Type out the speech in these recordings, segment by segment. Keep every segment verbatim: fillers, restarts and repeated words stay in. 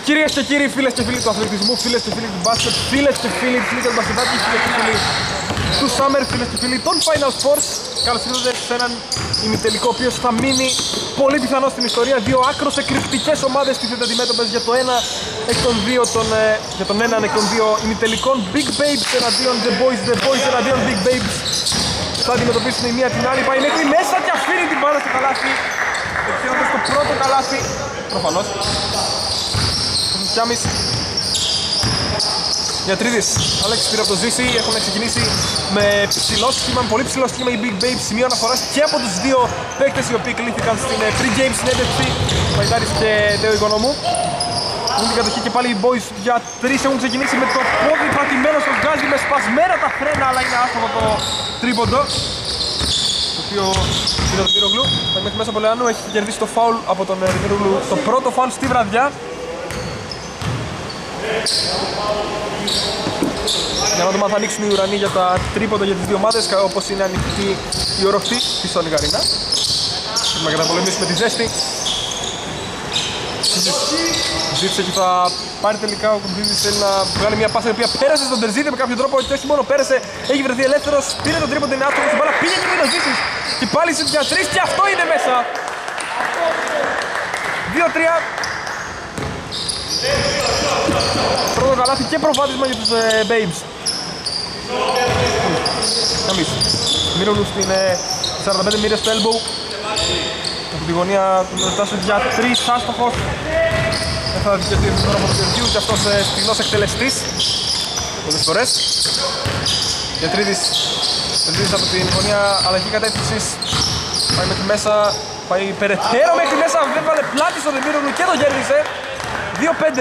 Κυρίες και κύριοι, φίλες και φίλοι του αθλητισμού, φίλες και φίλοι του μπάσκετ, φίλες και φίλοι της Λίγκας Μπασκετάκη, φίλες και φίλοι του Summer, φίλες και φίλοι των Final Sports. Καλώς ήρθατε σε έναν ημιτελικό ο οποίος θα μείνει πολύ πιθανό στην ιστορία. Δύο άκρως εκρηκτικές ομάδες τίθενται αντιμέτωπες για το ένα εκ των δύο, τον, για τον έναν εκ των δύο ημιτελικών. Big Babes εναντίον The Boys, The Boys εναντίον Big Babes. Θα αντιμετωπίσουν η μία την άλλη, πάει μέχρι μέσα και αφήνει την μπάλα στο καλάθι. Εξήνοντας το πρώτο καλάθι, προφανώς. Γιάμις Γιατρίδης, Άλεξ πήρε από το Ζήση, έχουν ξεκινήσει με ψηλό σχήμα, με πολύ ψηλό σχήμα οι Big Babes, σημείο αναφοράς και από τους δύο παίκτες οι οποίοι κλήθηκαν στην pre-game συνέντευξη, Παϊτάρης και Τέο Οικονόμου. Έχουν την κατοχή και πάλι οι Boys για τρεις, έχουν ξεκινήσει με το πόδι πατημένο στο γκάζι με σπασμένα τα φρένα, αλλά είναι άστοχο το τρίποντο. Το οποίο πήρε τον Δημήτρογλου, πάει μέχρι μέσα από Λεάνου, έχει κερδίσει το φάουλ από τον Δημήτρογλου, το πρώτο φάουλ στη βραδιά. Για να δούμε αν θα ανοίξουν οι ουρανοί για τα τρίποντα για τις δύο ομάδες, όπως είναι ανοιχτή η οροφή της Sonic Arena. Πρέπει να καταπολεμήσουμε τη ζέστη. Ζήτησε και θα πάρει τελικά ο Κοντζίδης, θέλει να βγάλει μια πάσα η οποία πέρασε στον Τερζίδη με κάποιο τρόπο και όχι μόνο πέρασε, έχει βρεθεί ελεύθερος, πήρε τον τρίποντα, είναι άστοχος, την μπάλα πήγε και με τον Ζήτης και πάλι σε για τρεις και αυτό είναι μέσα. δύο τρία. Πρώτο καλάθι και προβάδισμα για τους ε, Babes. Καμίς. Μύρολου στην ε, σαράντα πέντε μοίρες στο elbow. Από τη γωνία του Μερτάσου για τρεις, άστοχος. Δεν θα δικαιωθεί τώρα από το Γεωργίου και αυτός ε, στιγνός εκτελεστής. Πολλές φορές. Γιατρίδης. Γιατρίδης από την γωνία αλλαγή κατεύθυνσης. Πάει μέχρι μέσα. Πάει περαιτέρω μέχρι μέσα. Βέβαλε πλάτη στον Μύρολου και τον κέρδισε. δύο πέντε.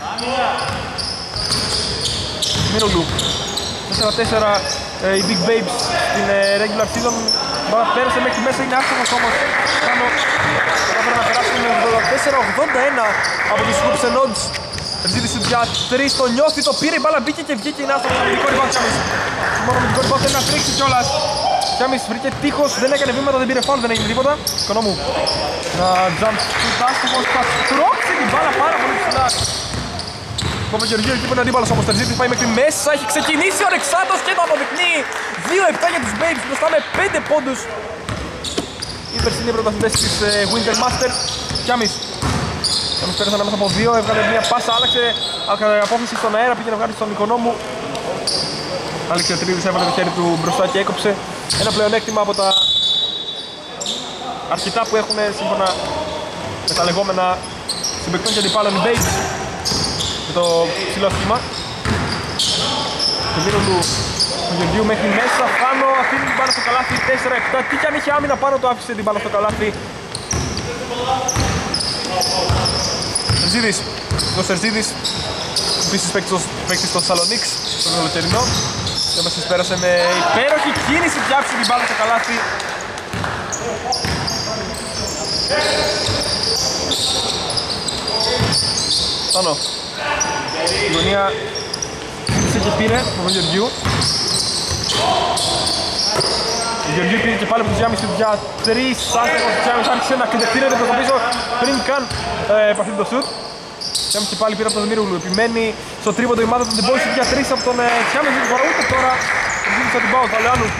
Μύρολου τέσσερα τέσσερα ε, οι Big Babes στην ε, regular season. Μπάλα πέρασε μέχρι μέσα, είναι άστοχος όμως πάνω. Κατάφερα να περάσουν με ογδόντα τέσσερα ογδόντα ένα από τους Hoops and Odds. Ζήτησε για τρεις, το νιώθει, το πήρε, η μπάλα μπήκε και βγήκε, είναι άστοχος. Με δικό rebound Κιάμις. Μόνο με δικό rebound θέλει να τρίξει κιόλας. Κιάμις βρήκε τείχος, δεν έκανε βήματα, δεν πήρε foul, δεν έγινε τίποτα. Οικονόμου. Να jump shoot, άστοχος, θα στρώξει την μπάλα πάρα πολύ ψηλά. Κόβε Γεωργίου, εκεί που είναι αντίπαλος όμως, Τερζίτης πάει μέχρι μέσα, έχει ξεκινήσει ο Αλεξάνδρος και το αποδεικνύει. δύο επτά για τους Babes, μπροστά με πέντε πόντους. Οι περσινοί πρωταθλητές της ε, Winter Master. Κιάμις. Κιάμις πέρασε ανάμεσα από δύο, έβγαλε μια πάσα, άλλαξε απόφαση στον αέρα, πήγε να βγάλει στον Οικονόμου. Άλεξε ο Τρίδης, έβαλε το χέρι του μπροστά και έκοψε ένα πλεονέκτημα από τα αρχιτά που έχουν σύμφωνα με τα λεγόμενα συμπαικτών και αντιπάλων οι Babes. Με το ψηλό σχήμα. Το γύρο του Γεωργίου μέχρι μέσα, πάνω, αφήνει την μπάλα στο καλάθι, τέσσερα επτά. Τι κι αν είχε άμυνα πάνω, το άφησε την μπάλα στο καλάθι. Τερζίδης, ο Τερζίδης, επίσης παίκτης στο Σαλονίξ, στον καλοκαιρινό. Και μας πέρασε με υπέροχη κίνηση και άφησε την μπάλα στο καλάθι. Πάνω. Η γωνία ήρθε και πήρε από τον Γεωργίου. Ο Γεωργίου πήρε και πάλι από τους Γιάμις για τρεις, άστεχος τους Γιάμις άρχισε να κατευθύνεται προς το πίσω πριν καν ε, επαφή το σουτ. Γιάμις και πάλι πήρε από τον Δημήτρογλου, επιμένει στο τρίποντο η ομάδα του The Boys για τρεις από τον Γιάμις, δεν φορά ούτε τώρα τον δίνει από την πάω, θα Λεάνου.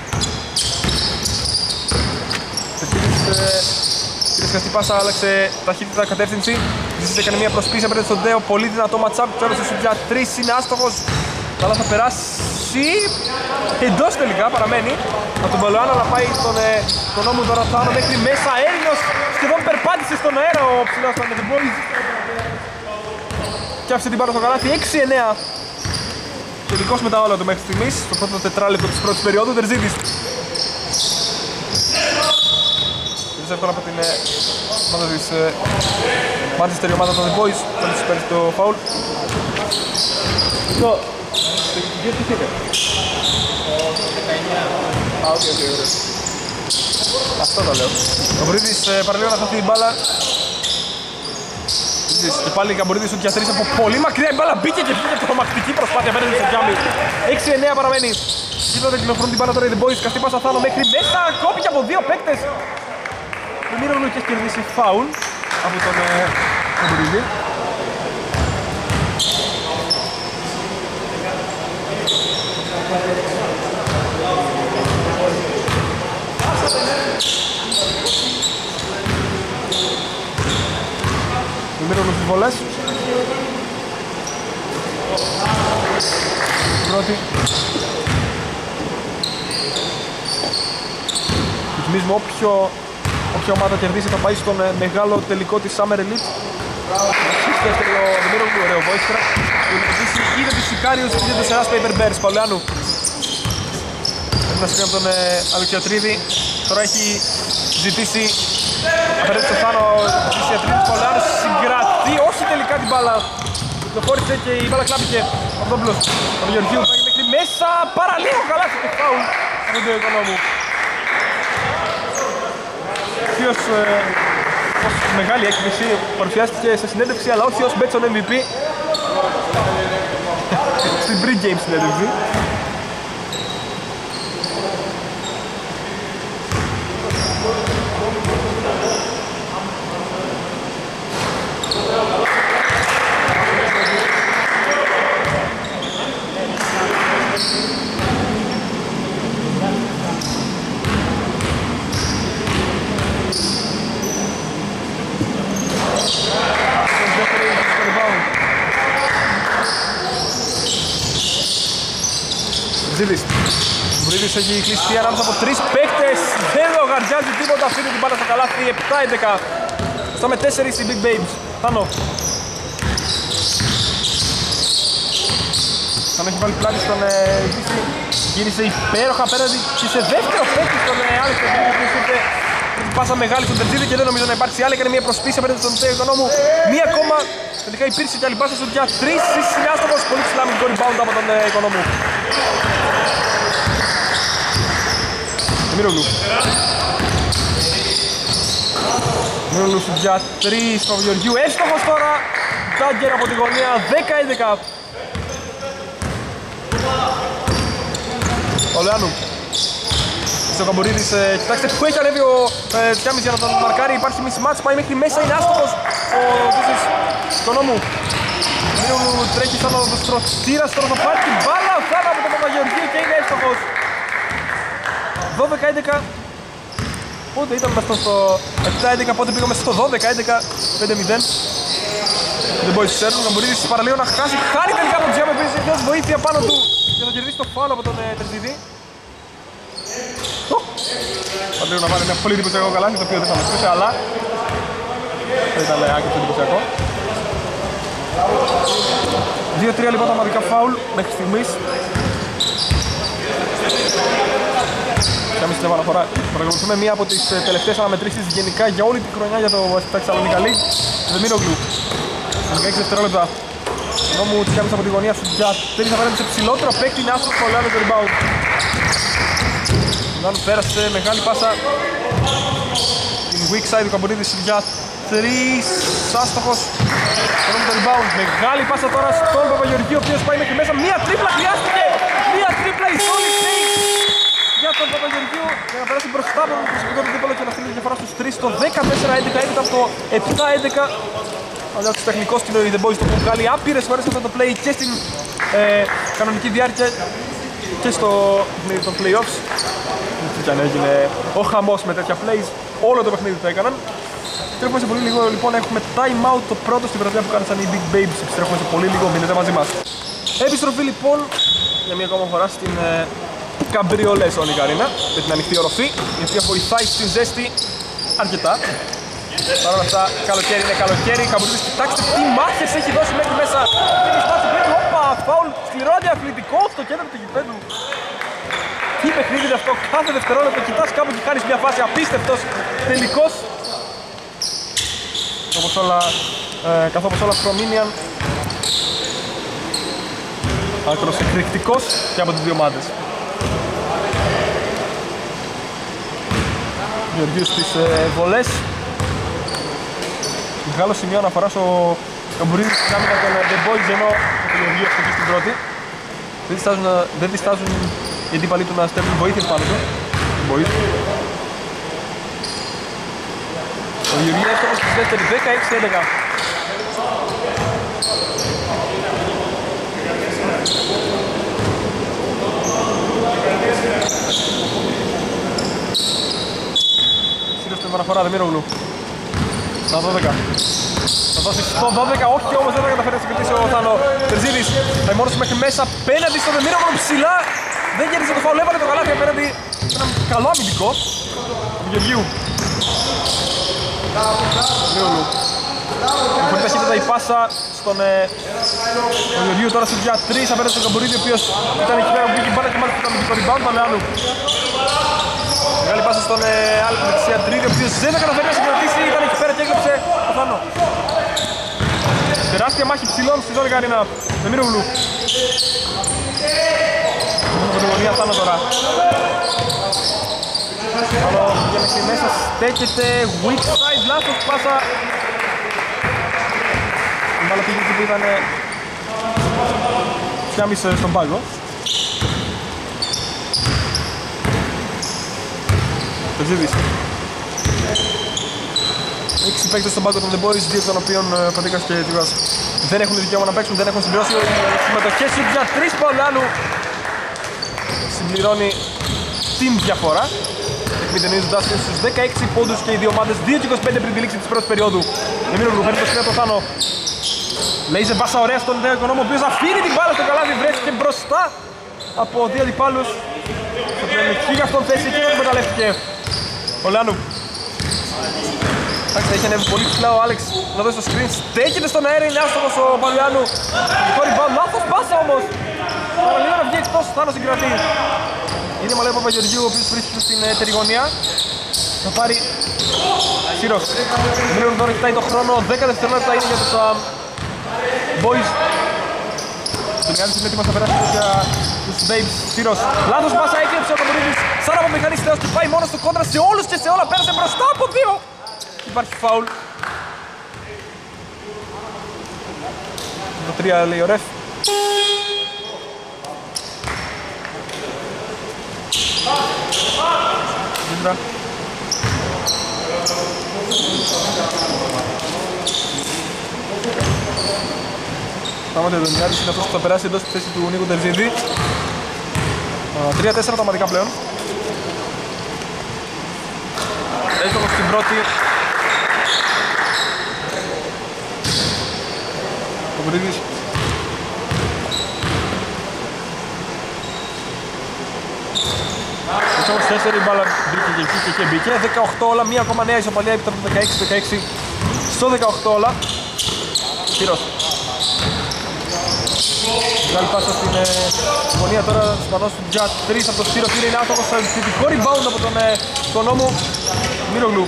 Πήρε σκαστή πάσα, άλλαξε ταχύτητα κατεύθυνση. Ζήσετε έκανε μια προσπίση απέναντι στον Ντέο, πολύ δυνατό match-up, του έδωσε σου για τρεις, είναι άστοχος. Καλά θα περάσει εντός τελικά, παραμένει από τον Παλαιοάννα, αλλά πάει στον ε, τον νόμο τώρα Θάνο μέχρι μέσα, Έλληνος σχεδόν περπάτησε στον αέρα ο ψηλός των The Boys και άφησε την πάρα στο καλάθι, έξι εννέα. Τελικός με τα όλα του μέχρι στιγμής, στο πρώτο τετράλεπτο της πρώτης περίοδου, Τερζίδης. Τερζίδης εύκολα από την ομάδα της Manchester, η ομάδα των The Boys, θα τους παίρνει το φάουλ. Το... Γιατί τι έκανε? Α, οκ, οκ, ωραία. Αυτό το λέω. Ο Καμπορίδης παραλίγο να χαθεί την μπάλα. Και πάλι η Καμπορίδης σου διατρήσει από πολύ μακριά, η μπάλα μπήκε και βγήκε τρομακτική προσπάθεια απέναντι στο Γιάμι. έξι εννέα παραμένει. Κοίτα δεν κυκλοφορούν την μπάλα τώρα οι The Boys, καστή πάσα Θάνο μέχρι μέσα, κόπηκε από δύο παίκτες. Ο Μύρογλου έχει κερδίσει φάουλ από τον Καμπορίδη. Δημήτρογλου στις βολές. Πρώτη. Θυμίζουμε όποιο, όποια ομάδα κερδίσει θα πάει στον μεγάλο τελικό της Summer Elite. Δεύτερο Δημήτρογλου, ωραίο βοήθρα. Η επιτυχήση είδε τους Σικάριους, είδε τους Εράς Paper Bears. Παολιάνου. Πρέπει να συγκρίνει από τον Αλεξιατρίδη. Τώρα έχει ζητήσει απέναντι στο Θάνο της Ιατρίδης. Παολιάνου συγκρατεί, όχι τελικά την μπάλα. Προχώρησε και η μπάλα κλάπηκε από τον Πλούς. Ο Γεωργίου πάει μέχρι μέσα, παραλίγο καλά και φάουλ από τον Οικονόμου. Ποιος ε, μεγάλη έκπληξη παρουσιάστηκε σε συνέντευξη, αλλά όχι ως Betson εμ βι πι στην pre-game συνέντευξη. Βουρίδης. Βουρίδης έχει κλειστεί ανάμεσα από τρεις παίκτες. Δεν λογαριάζει τίποτα, αφήνει την μπάλα στο καλάθι. επτά έντεκα. Στο με τέσσερις οι Big Babes. Θάνο. Θάνο έχει βάλει πλάτη στον Βίση. Γύρισε υπέροχα απέναντι και σε δεύτερο παίκτη στον Άλεξ. Ο οποίος ήρθε πάσα μεγάλη στον Τερτζίδη και δεν νομίζω να υπάρξει άλλη. Έκανε μια προσπίση απέναντι στον Τέο Οικονόμου. Μία ακόμα. Τελικά υπήρξε και άλλη πάσα στο για τρεις συνάστοχος. Πολύ ψηλά με το rebound από τον Οικονόμου. Μύρογλου. Μύρογλου για τρεις από Γεωργίου. Έστοχος τώρα. Τάγκερ από τη γωνία. δέκα έντεκα. Ο Λεάνου. Στο Καμπορίδης, ε, κοιτάξτε που έχει ανέβει ο ε, Τιάμις για να τον μαρκάρει. Υπάρχει mismatch, πάει μέχρι μέσα, είναι άστοχος ο Βίσης Οικονόμου. Μύρογλου τρέχει σαν ο στρωτήρας, τώρα θα πάρει την μπάλα. Φάνα από τον Παπαγεωργίου και είναι έστοχος. δώδεκα έντεκα. Πότε ήταν μέσα στο επτά έντεκα, πότε πήγαμε στο δώδεκα έντεκα, πέντε μηδέν. Δεν μπορεί να ξέρουν, να μπορεί παραλίγο να χάσει. Χάρη τελικά από τον Τζιάμε, επίσης έχει δώσει βοήθεια πάνω του για να κερδίσει το φάουλ από τον ε, Τερζίδη. Παντρέω να βάλει ένα πολύ εντυπωσιακό καλάθι, το οποίο δεν θα μας πούσε, αλλά δεν ήταν άκρως εντυπωσιακό. δύο τρία λοιπόν τα ομαδικά φάουλ μέχρι στιγμής. Κάμιση την επαναφορά. Παρακολουθούμε μία από τις τελευταίες αναμετρήσεις γενικά για όλη τη χρονιά για το Βασιλιά Θεσσαλονίκα League. Δεμίρογλου. δεκαέξι δευτερόλεπτα. Ενώ μου τις κάμισε από τη γωνία σου για τρεις απέναντι σε ψηλότερο παίκτη. Είναι άστοχος Παολιάνου το rebound. Παολιάνου πέρασε μεγάλη πάσα. Την weak side του Καμπορίδης για τρεις. Άστοχος. Ενώ το rebound. Μεγάλη πάσα τώρα στον Παπαγεωργίου, ο οποίος πάει μέχρι μέσα. Μία τρίπλα χρειάστηκε. Μία τρίπλα η Solid State για τον Παπαγεωργίου για να περάσει μπροστά από τον προσωπικό του δίπολο και να στείλει τη διαφορά στους τρεις στο δεκατέσσερα έντεκα, έπειτα από το επτά έντεκα. Αλλά ο τεχνικός στην The Boys το έχουν βγάλει άπειρες φορές αυτό το play και στην ε, κανονική διάρκεια και στο παιχνίδι των playoffs. Και αν έγινε ο χαμός με τέτοια plays, όλο το παιχνίδι το έκαναν. Επιστρέφουμε σε πολύ λίγο, λοιπόν έχουμε time out το πρώτο στην βραδιά που κάνησαν οι Big Babes. Επιστρέφουμε σε πολύ λίγο, μείνετε μαζί μας. Επιστροφή λοιπόν για μια ακόμα φορά στην ε, Καμπριολέ Sonic Arena με την ανοιχτή οροφή, η οποία βοηθάει στην ζέστη αρκετά. Παρ' όλα αυτά, καλοκαίρι είναι καλοκαίρι. Καμπριολές, κοιτάξτε τι μάχες έχει δώσει μέχρι μέσα. Είναι σπάσει πέτου, όπα, φάουλ, σκληρό αντιαθλητικό στο κέντρο του γηπέδου. Τι παιχνίδι είναι αυτό, κάθε δευτερόλεπτο κοιτάς κάπου και κάνεις μια φάση, απίστευτος τελικός. Όπως όλα, ε, καθώς όλα Prominian. Άκρος εκρηκτικός και από τις δύο ομάδες. Γεωργίου στις ε, βολές. Μεγάλο σημείο αναφορά στο Καμπουρίδη στην άμυνα των The Boys, ενώ ο Γεωργίου έχει στην πρώτη. Δεν διστάζουν, δεν διστάζουν οι αντίπαλοι του να στέλνουν βοήθειες πάνω του. Ο Γεωργίου έφτασε στη δεύτερη δεκαέξι έντεκα. Σύρος την επαναφορά, Δεμίρογλου. Στα δώδεκα. Θα δώσει στο δώδεκα, όχι όμως δεν θα καταφέρει να συγκρατήσει ο Θάνο Τερζίδης. Θα μόνος μέχρι μέσα, απέναντι στο Δεμίρογλου ψηλά. Δεν γύρισε το φάουλ, έβαλε το καλάθι απέναντι σε ένα καλό αμυντικό του Γεωργίου. Δεμίρογλου. Με πολύ ταχύτητα η πάσα στον ε, Γεωργίου τώρα στο για τρία απέναντι στον Καμπουρίδη, ο οποίος ήταν εκεί πέρα που πήγε μπάλα και μάλιστα το αμυντικό rebound του Αλεάνου. Μεγάλη πάσα στον ε, άλλο του δεξιά Τρίδη, ο οποίος δεν θα καταφέρει να συγκρατήσει, ήταν εκεί πέρα και έκλεψε το Θάνο. Τεράστια μάχη ψηλών στη ζώνη Καρίνα. Δεμίρογλου. Πρωτογωνία Θάνο τώρα. Θάνο για μέχρι μέσα, στέκεται weak side, λάθος πάσα. Η μπάλα πήγε εκεί που ήταν πιάμισε στον πάγκο. Τερζίδης. Έξι παίκτες στον πάγκο των The Boys, δύο των οποίων Πατήκας και Τιβάς δεν έχουν δικαίωμα να παίξουν, δεν έχουν συμπληρώσει συμμετοχές για τρεις Παουλάνου. Συμπληρώνει την διαφορά, εκμηδενίζοντας στους δεκαέξι πόντους και οι δύο ομάδες, δύο και είκοσι πέντε πριν τη λήξη της πρώτης περίοδου. Δεμίρογλου παίρνει το σκηνό το Θάνο. Λέιζε πάσα ωραία στον νέο οικονόμο, ο οποίος αφήνει την μπάλα στο καλάθι, βρέθηκε μπροστά από δύο αντιπάλους. Στο πλεονεκτική για αυτόν θέση και δεν εκμεταλλεύτηκε ο Λάνου. Εντάξει, έχει ανέβει πολύ ψηλά ο Άλεξ να δώσει το screen, στέκεται στον αέρα, είναι άστοχος ο Παλουιάνου. Το rebound, λάθος πάσα όμως. Παραλίγο να βγει εκτός, Θάνος συγκρατεί. Είναι μαλλιό Παπαγεωργίου, ο οποίος βρίσκεται στην εταιρική γωνία. Θα πάρει Σύρος. Μίλον τώρα κοιτάει το χρόνο, δέκα δευτερόλεπτα είναι για τους uh, Boys. Το Λιάννης είναι έτοιμος να περάσει για τους Babes. Σύρος, λάθος πάσα, έκλεψε ο Καμπουρίδης. Σαν από μηχανής θεός και πάει μόνος του κόντρα σε όλους και σε όλα, πέρασε μπροστά από δύο. Υπάρχει φάουλ. Το τρία λέει ο ρεφ. Δίντρα. Πράγματι ο Δονιάδης είναι αυτός που θα περάσει εντός τη θέση του Νίκου Τερζίδη. τρία τέσσερα autoματικά πλέον. Έστοχος στην πρώτη. Ο Βρίδης. Έτσι όμως τέσσερα η μπάλα μπήκε και εκεί και εκεί μπήκε. δεκαοκτώ όλα, μία ακόμα νέα ισοπαλία έπειτα από το δεκαέξι δεκαέξι στο δεκαοκτώ όλα. Χειρός. Μεγάλη πάσα στην ε, γωνία τώρα, σπανός του για τρία από το Σύρο, πήρε είναι άτομος στο επιθετικό rebound από τον ε, οικονόμου Μύρογλου.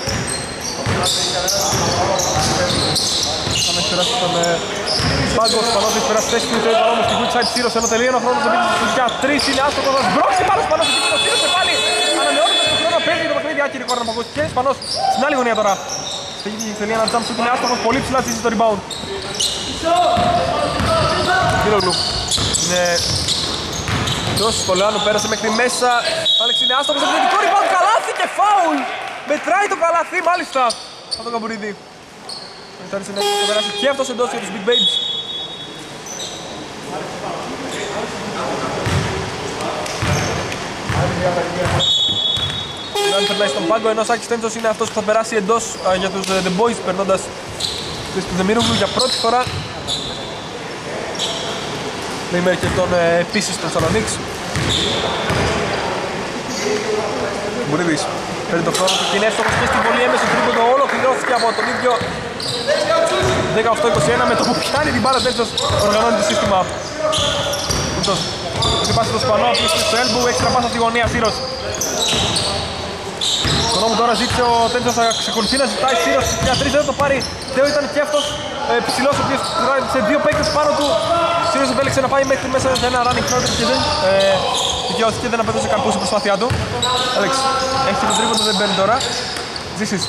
Θα με περάσει τον ε, πάγκο, σπανός έχει περάσει θέση του οικονόμου στην quick side Σύρος, ενώ τελείωνε ο χρόνος να μπήκε στους για τρία, είναι άστοχος, θα σμπρώξει πάνω σπανός εκεί και το Σύρος και πάλι ανανεώνεται στο χρόνο, παίζει το παιχνίδι, άκυρη κόρνα από και σπανός στην άλλη γωνία τώρα. Θέλει ένα jump shoot, είναι άστοχος, πολύ ψηλά τσίζει το rebound. Μύρογλου είναι εκτός, το Λεάνου πέρασε μέχρι μέσα. Άλεξ είναι άστοχος, επιθετικό rebound, καλάθι και φάουλ. Μετράει το καλάθι μάλιστα από τον Καμπουρίδη. Μετάρρησε να περάσει και αυτός εντός για τους Big Babes. Ο Λεάνου περνάει στον πάγκο, ενώ ο Σάκης Τέντσος είναι αυτός που θα περάσει εντός α, για τους uh, The Boys, περνώντας του Δεμίρογλου για πρώτη φορά. Λέμε και τον ε, επίσης του Θεσσαλονίκης. Μπουρίδης παίρνει το χρόνο του και είναι εύστοχος και στην πολύ έμεσο τρίποντο, ολοκληρώθηκε από τον ίδιο δεκαοκτώ είκοσι ένα με το που πιάνει την μπάλα τέτοιος οργανώνει το σύστημα. Ούτως, έχει πάσει το σπανό, πίσω στο elbow, έξτρα πάσα στη γωνία, Σύρος. Τον νόμο τώρα ζήτησε ο Τέντσος να ξεκολουθεί να ζητάει Σύρος για τρεις, δεν το πάρει. Θεό ήταν και αυτός ε, ψηλός, ο οποίος σε δύο παίκτες πάνω του. Σύρος επέλεξε να πάει μέχρι μέσα σε ένα running counter και δεν ε, δικαιώθηκε, δεν απαιτούσε καρπούς η προσπάθειά του. Άλεξ, έχει το τρίποντο, δεν μπαίνει τώρα. Ζήσεις.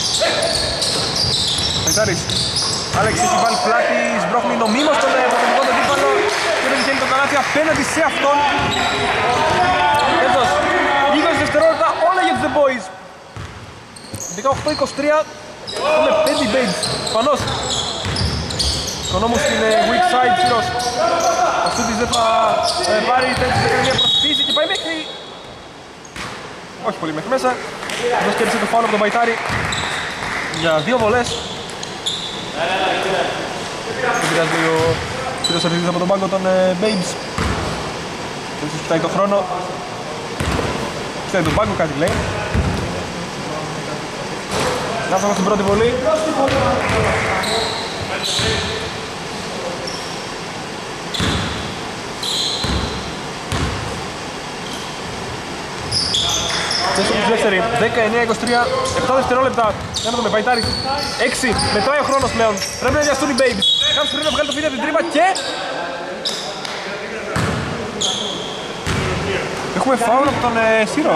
Μεκτάρης. Άλεξ έχει βάλει πλάτη, σμπρώχνει νομίμως τον πρωτοβικό τον δίπαλο και δεν βγαίνει το καλάθι απέναντι σε αυτόν. Έντος, είκοσι δευτερόλεπτα όλα για τους The Boys. δεκαοκτώ είκοσι τρία, έχουμε πέντε Babes. Πανώς. Οικονόμου στην uh, weak side, Σύρος. Ο Σούτης δεν θα uh, πάρει, θέλει να κάνει μια προσπίση και πάει μέχρι όχι πολύ μέχρι μέσα. Εδώ κέρδισε το φάουλ από τον Παϊτάρη για δύο βολές. Δεν πειράζει ο κύριος Αρδίδης από τον πάγκο των ε, Babes. Και ίσως κοιτάει τον χρόνο. Κοιτάει τον πάγκο, κάτι λέει. Να φτάσουμε στην πρώτη βολή. Δεύτερη, δεκαεννιά είκοσι τρία, επτά δευτερόλεπτα. Για να δούμε, Παϊτάρης, έξι, μετράει ο χρόνος πλέον. Πρέπει να διαστούν οι Babes. Κάποιος πρέπει να βγάλει το βίντεο από την τρύπα και... Έχουμε φάουλ από τον ε, Σύρο.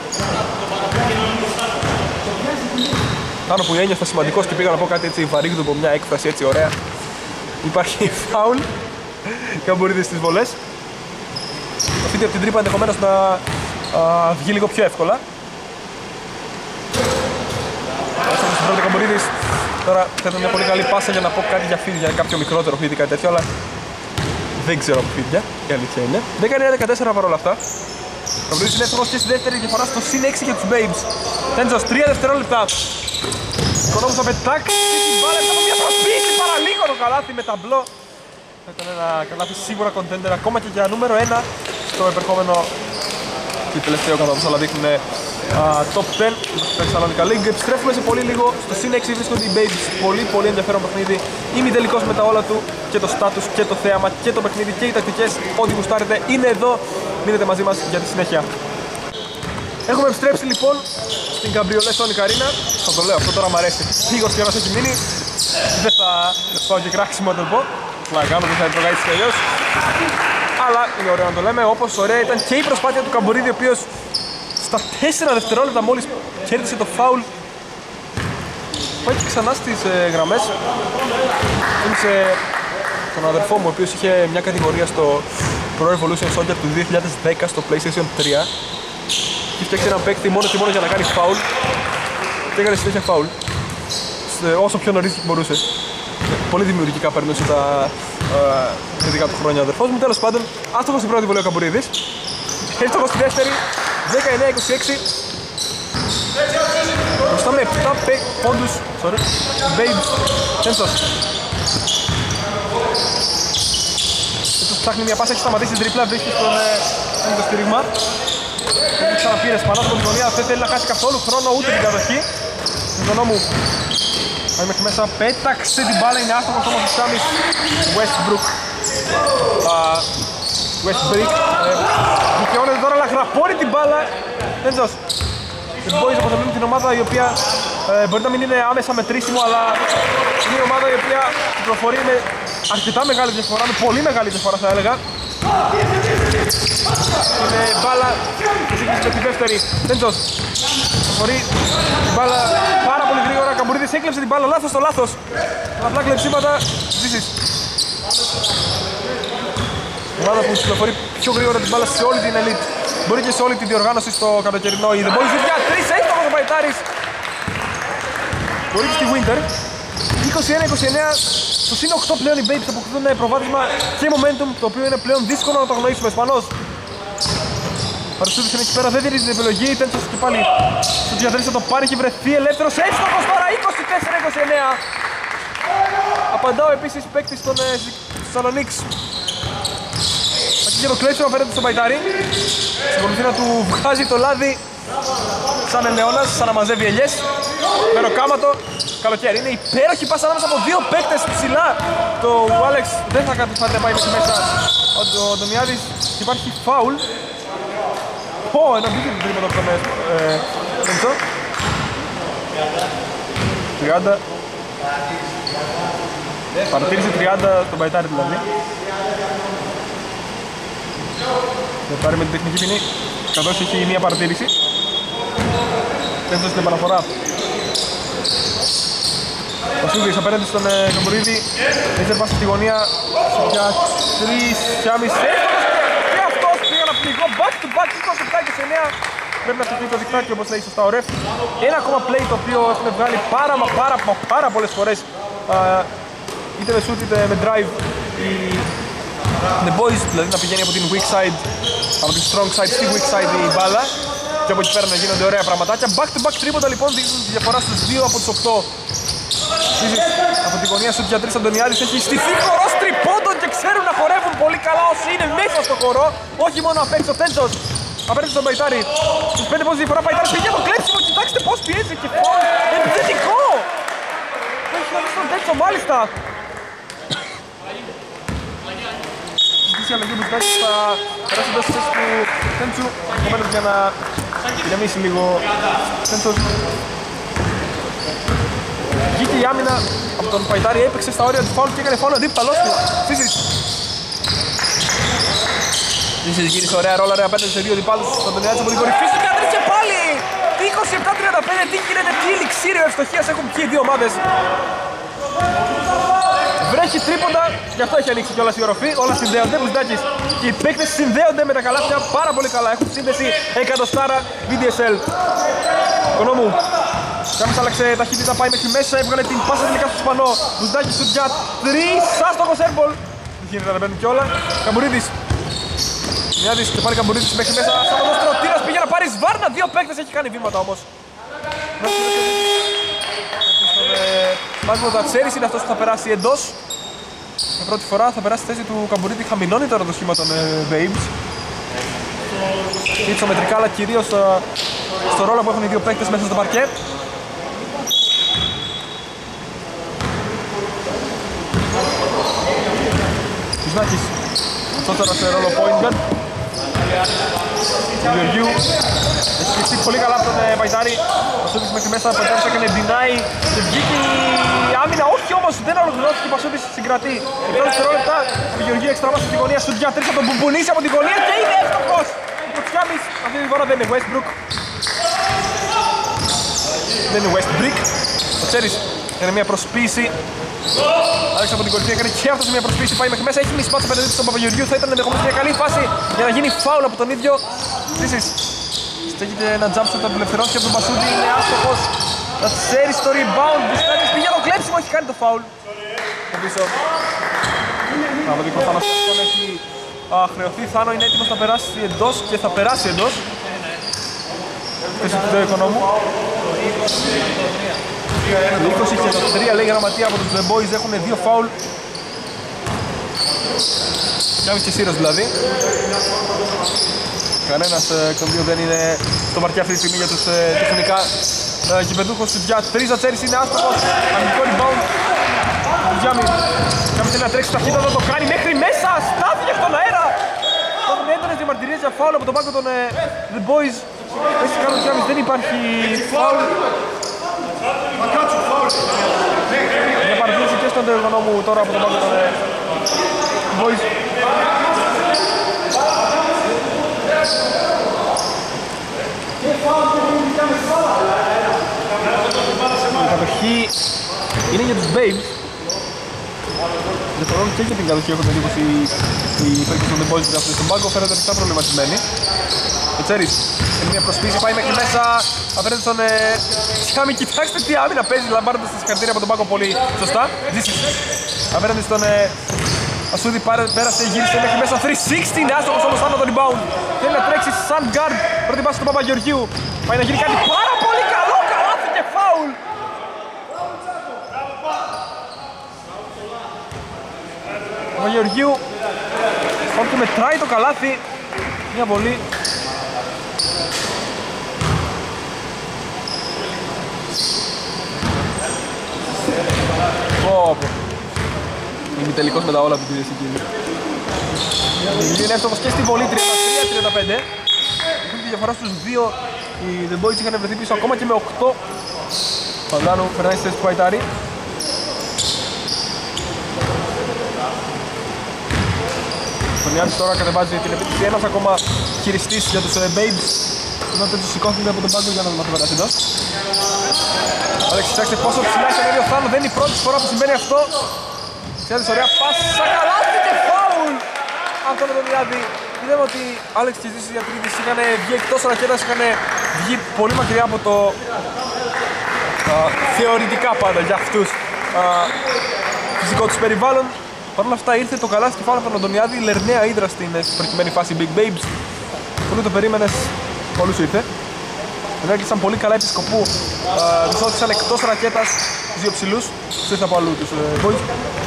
Πάνω που ένιωθα σημαντικός και πήγα να πω κάτι έτσι βαρύγδο από μια έκφραση έτσι ωραία. Υπάρχει φάουλ. Καμπορίδες στις βολές. Το βίντεο από την τρύπα ενδεχομένως να α, βγει λίγο πιο εύκολα. Πρώτο Καμπορίδης. Τώρα θέλω μια πολύ καλή πάσα για να πω κάτι για φίδια, κάποιο μικρότερο φίδι, κάτι τέτοιο, αλλά δεν ξέρω από φίδια, η αλήθεια είναι. δεκαεννιά δεκατέσσερα παρόλα αυτά. Καμπορίδης είναι εύστοχος και στη δεύτερη διαφορά στο συν έξι για τους Babes. Τέντζος, τρία δευτερόλεπτα. Οικονόμους θα πετάξει την μπάλα, θα μια προσπίση παραλίγο το καλάθι με ταμπλό. Θα ήταν ένα καλάθι σίγουρα contender ακόμα και για νούμερο ένα στο επερχόμενο και τελευταίο κατά όπως όλα δείχνουν uh, top δέκα στα Θεσσαλονικά League. Επιστρέφουμε σε πολύ λίγο. Στο συν έξι βρίσκονται οι Babes. Πολύ πολύ ενδιαφέρον παιχνίδι. Ημιτελικός με τα όλα του και το status και το θέαμα και το παιχνίδι και οι τακτικές. Ό,τι γουστάρετε είναι εδώ. Μείνετε μαζί μας για τη συνέχεια. Έχουμε επιστρέψει λοιπόν στην Καμπριολέ Sonic Arena. Θα το λέω αυτό τώρα, μου αρέσει. Λίγος καιρός έχει μείνει. Δεν θα πάω και κράξιμο να το πω. Να κάνω, δεν θα προκαλέσει τελείως. Αλλά είναι ωραίο να το λέμε. Όπως ωραία ήταν και η προσπάθεια του Καμπορίδη, ο οποίος στα τέσσερα δευτερόλεπτα μόλις κέρδισε το φάουλ. Πάει και ξανά στις ε, γραμμές. Ήμισε τον αδερφό μου, ο οποίος είχε μια κατηγορία στο Pro Evolution Soccer του δύο χιλιάδες δέκα στο PlayStation τρία. Και φτιάξει έναν παίκτη μόνο και μόνο για να κάνει φάουλ. Και έκανε συνέχεια φάουλ. Όσο πιο νωρίς μπορούσε. Πολύ δημιουργικά περνούσε τα ε, δικά του χρόνια ο αδερφός μου. Τέλος πάντων, άστοχος στην πρώτη βολή ο Καμπουρίδης. Εύστοχος στη δεύτερη, δεκαεννιά είκοσι έξι. Μπροστά με επτά πόντους. Sorry. Babes. Τένσος. Έτος ψάχνει μια πάσα, έχει σταματήσει την τρίπλα, βρίσκει στον ε, το στήριγμα. Δεν ξαναπήρε σπανά από την γωνία, δεν θέλει να χάσει καθόλου χρόνο ούτε την κατοχή. Τον μου πάει μέχρι μέσα, πέταξε την μπάλα, είναι άστοχος όμως ο Σάμις Westbrook. uh, Westbrook ε, δικαιώνεται τώρα αλλά γραπώνει την μπάλα. Τέντζος. Οι Boys αποτελούν την ομάδα η οποία ε, μπορεί να μην είναι άμεσα μετρήσιμο, αλλά είναι η ομάδα η οποία κυκλοφορεί με αρκετά μεγάλη διαφορά, με πολύ μεγάλη διαφορά θα έλεγα. Είναι μπάλα που ζήτησε με τη δεύτερη. Τέντζος κυκλοφορεί την μπάλα πάρα πολύ γρήγορα. Καμπουρίδης έκλεψε την μπάλα, λάθος το λάθος. Απλά κλεψίματα, ζήσεις. Η ομάδα που κυκλοφορεί πιο γρήγορα την μπάλα σε όλη την elite. Μπορεί και σε όλη τη διοργάνωση στο καλοκαιρινό. Οι The Boys για τρεις, εύστοχος ο Παϊτάρης. Μπορεί και στη Winter. είκοσι ένα είκοσι εννέα, στο συν οκτώ πλέον οι Babes αποκτούν προβάδισμα και momentum, το οποίο είναι πλέον δύσκολο να το γνωρίσουμε. Ισπανός. Παρουσούδης είναι εκεί πέρα, δεν δίνει την επιλογή. Τέντσος και πάλι στο διαδρύς θα το πάρει, έχει βρεθεί ελεύθερος. Εύστοχος τώρα, είκοσι τέσσερα είκοσι εννέα. Απαντάω επίσης παίκτης των Θεσσαλονίκς. Και το κλέψιμο απέναντι στον Παϊτάρη. Ξεκολουθεί να του βγάζει το λάδι σαν ελαιώνας, σαν να μαζεύει ελιές. Μεροκάματο, καλοκαίρι. Είναι υπέροχη πάσα ανάμεσα από δύο παίκτες ψηλά. Το Άλεξ δεν θα καταφέρει να πάει μέχρι μέσα. Ο Ντομιάδης υπάρχει φάουλ. Πω, ένα μπήκε την τρίποντα από τον Τέντσο. τριάντα. Παρατήρησε τριάντα στον Παϊτάρη δηλαδή. Θα πάρει με την τεχνική ποινή, καθώς έχει μία παρατήρηση. Τέντος στην επαναφορά. Ο Σούδης απέναντι στον ε, Καμπουρίδη. Έχει πάσει στη γωνία για τρεις και μισή. Και αυτός πήγε να πληγώ back to back είκοσι επτά είκοσι εννέα. Πρέπει να φτιάξει το δικτάκι όπως λέει σωστά ο ρεφ. Ένα ακόμα play το οποίο έχουν βγάλει πάρα μα πάρα, πάρα πολλές φορές. Α, είτε με shoot είτε με drive. Η The Boys, δηλαδή να πηγαίνει από την weak side, από την strong side στη weak side η μπάλα. Και από εκεί πέρα να γίνονται ωραία πραγματάκια. Back to back τρίποντα λοιπόν δείχνουν τη διαφορά στους δύο από τους οκτώ. Από την γωνία σου για τρεις Αντωνιάδης έχει στηθεί χορός τριπώντων και ξέρουν να χορεύουν πολύ καλά όσοι είναι μέσα στο χορό. Όχι μόνο απ' έξω. Τέντσος απέναντι στον Παϊτάρη. Στους πέντε πόσες διαφορά Παϊτάρη πήγε το κλέψιμο. Κοιτάξτε πώς πιέζει και φάουλ. Επιθετικό! Έχει να δει στον Τέντσο μάλιστα. Η αλλαγή του Μπουστάκης θα περάσει εντός της θέσης του Τέντσου. Επομένως για να ηρεμήσει λίγο Τέντσος. Βγήκε η άμυνα από τον Παϊτάρη, έπαιξε στα όρια του φάουλ και έκανε φάουλ αντίπαλος του. Φύσης. Φύσης γύρισε ωραία ρόλα ρε απέναντι σε δύο διπάλους. Στον Τονιάδης από την κορυφή σου και άντρεψε πάλι! είκοσι επτά τριάντα πέντε, τι γίνεται, τι ελιξίριο ευστοχίας έχουν πιει οι δύο ομάδες. Βρέχει τρίποντα, γι' αυτό έχει ανοίξει κιόλας η οροφή. Όλα συνδέονται, Μπουστάκης και οι παίκτες συνδέονται με τα καλάθια πάρα πολύ καλά. Έχουν σύνδεση εκατοστάρα βι ντι ες ελ. Κονόμου. Κάμις άλλαξε ταχύτητα, πάει μέχρι μέσα, έβγαλε την πάσα τελικά στο Σπανό. Μπουστάκης του για τρεις, άστοχος airball. Δεν γίνεται να μπαίνουν κιόλα. Καμπουρίδης. Μιάδης και πάλι Καμπουρίδης μέχρι μέσα. Σάββατος Τροτήρας πήγε να πάρει σβάρνα, δύο παίκτες έχει κάνει βήματα όμως. Μάζιμο Τατσέρης είναι αυτός που θα περάσει εντός. Για πρώτη φορά θα περάσει στη θέση του Καμπουρίδη. Χαμηλώνει τώρα το σχήμα των Babes. Ιτσομετρικά αλλά κυρίως στο ρόλο που έχουν οι δύο παίκτες μέσα στο παρκέ. Κουσνάκης, αυτό τώρα σε ρόλο point guard. Του Γεωργίου έχει κλειστεί πολύ καλά από τον Παϊτάρη. Ο Πασούτης μέχρι μέσα, ο Παϊτάρης έκανε deny και βγήκε η άμυνα, όχι όμως δεν ολοκληρώθηκε, ο Πασούτης συγκρατεί. Εκτός δευτερόλεπτα, ο Γεωργίου εξτραβάσει στη γωνία, σου για τρεις θα τον μπουμπουνίσει από την γωνία και είναι εύστοχος. Ο Κοτσιάμις αυτή τη φορά δεν είναι Westbrook. Δεν είναι Westbrook. Ο Τσέρις έκανε μια προσποίηση. Άλεξε από την κορυφή, έκανε και αυτός μια προσποίηση, πάει μέχρι μέσα, έχει μισή πάτσα απέναντι στον Παπαγεωργίου, θα ήταν ενδεχομένως μια καλή φάση για να γίνει φάουλ από τον ίδιο. Επίσης, στέκεται ένα jump shot από ελευθερώσει από τον Πασούτη, είναι άστοχος. Θα ξέρει στο rebound, Μπουστάκης πήγε το κλέψιμο, έχει κάνει το φάουλ. Το πίσω. Θα δω προφανώς αυτόν έχει α, χρεωθεί, Θάνο είναι έτοιμος να περάσει εντός και θα περάσει εντός. Θέση του δύο Οικονόμου. είκοσι και το τρία λέει η γραμματεία από τους The Boys έχουν δύο φάουλ. Κάμις και Σύρος δηλαδή. Κανένας εκ των δύο δεν είναι στο μαρκή αυτή τη στιγμή για τους ε, τεχνικά ε, κυπεντούχους του Τζιάτ. Τρίζα Τσέρις είναι άστοχος, αμυντικό rebound. Ο Γιάμι, Γιάμι θέλει να τρέξει ταχύτητα, θα το κάνει μέχρι μέσα, στάθηκε στον αέρα. Υπάρχουν έντονες διαμαρτυρίες για φάουλ από τον πάγκο των ε, The Boys. Έτσι κάνω ο Γιάμις, δεν υπάρχει φάουλ. Για παρατήρηση και στον Τερογονόμου τώρα από τον πάγκο των ε, Boys. Η κατοχή είναι για τους Babes. Δεύτερον και για την κατοχή έχουν εντύπωση οι παίκτες των The Boys που έχουν στον πάγκο, φαίνονται αρκετά προβληματισμένοι. Ο Τσέρις είναι μια προσποίηση, πάει μέχρι μέσα απέναντι στον Τσιάμι. Κοιτάξτε τι άμυνα παίζει, λαμβάνοντας τα συγχαρητήρια από τον πάγκο πολύ σωστά. Απέναντι στον Ασούδη πέρασε, γύρισε μέχρι μέσα τριακόσια εξήντα, είναι άστοχος όμως πάνω το rebound. Θέλει να τρέξει σαν guard, πρώτη πάση στον Παπαγεωργίου. Πάει να γίνει κάτι πάρα πολύ καλό, καλάθι και φάουλ. Ο Παπαγεωργίου, όπου μετράει το καλάθι, μια βολή. Πω, είναι τελικός με τα όλα του κυρίες και κύριοι. Είναι εύστοχος και στη βολή τριάντα τρία τριάντα πέντε. Έχουν τη διαφορά στους δύο. Οι The Boys είχαν βρεθεί πίσω ακόμα και με οκτώ. Παντάνου περνάει στη θέση του Παϊτάρη. Τον Ιάννης τώρα κατεβάζει την επίθεση. Ένας ακόμα χειριστής για τους Babes. Ενώ τέτοιους σηκώθηκαν από τον πάγκο για να δούμε αυτό περάσει εδώ. Άλεξ, κοιτάξτε πόσο ψηλά έχει ανέβει ο Θάνο. Δεν είναι η πρώτη φορά που συμβαίνει αυτό. Ξέρεις, ωραία πάσα, καλάθι και φάουλ! Αυτό με τον Ιάδη. Είδαμε ότι Άλεξ και Ζήσης Διατρίδης είχαν βγει εκτός ρακέτας, είχαν βγει πολύ μακριά από το α, θεωρητικά πάντα για αυτούς α, φυσικό τους περιβάλλον. Παρ' όλα αυτά ήρθε το καλάθι και φάουλ από τον Αντωνιάδη, Λερναία ίδρα στην προκειμένη φάση Big Babes. Πολύ το περίμενες, όλους ήρθε. δεν έκλεισαν πολύ καλά επί σκοπού. Uh, τους όθησαν εκτός ρακέτας τους δύο ψηλούς. Τους ήρθαν από αλλού τους uh, boys.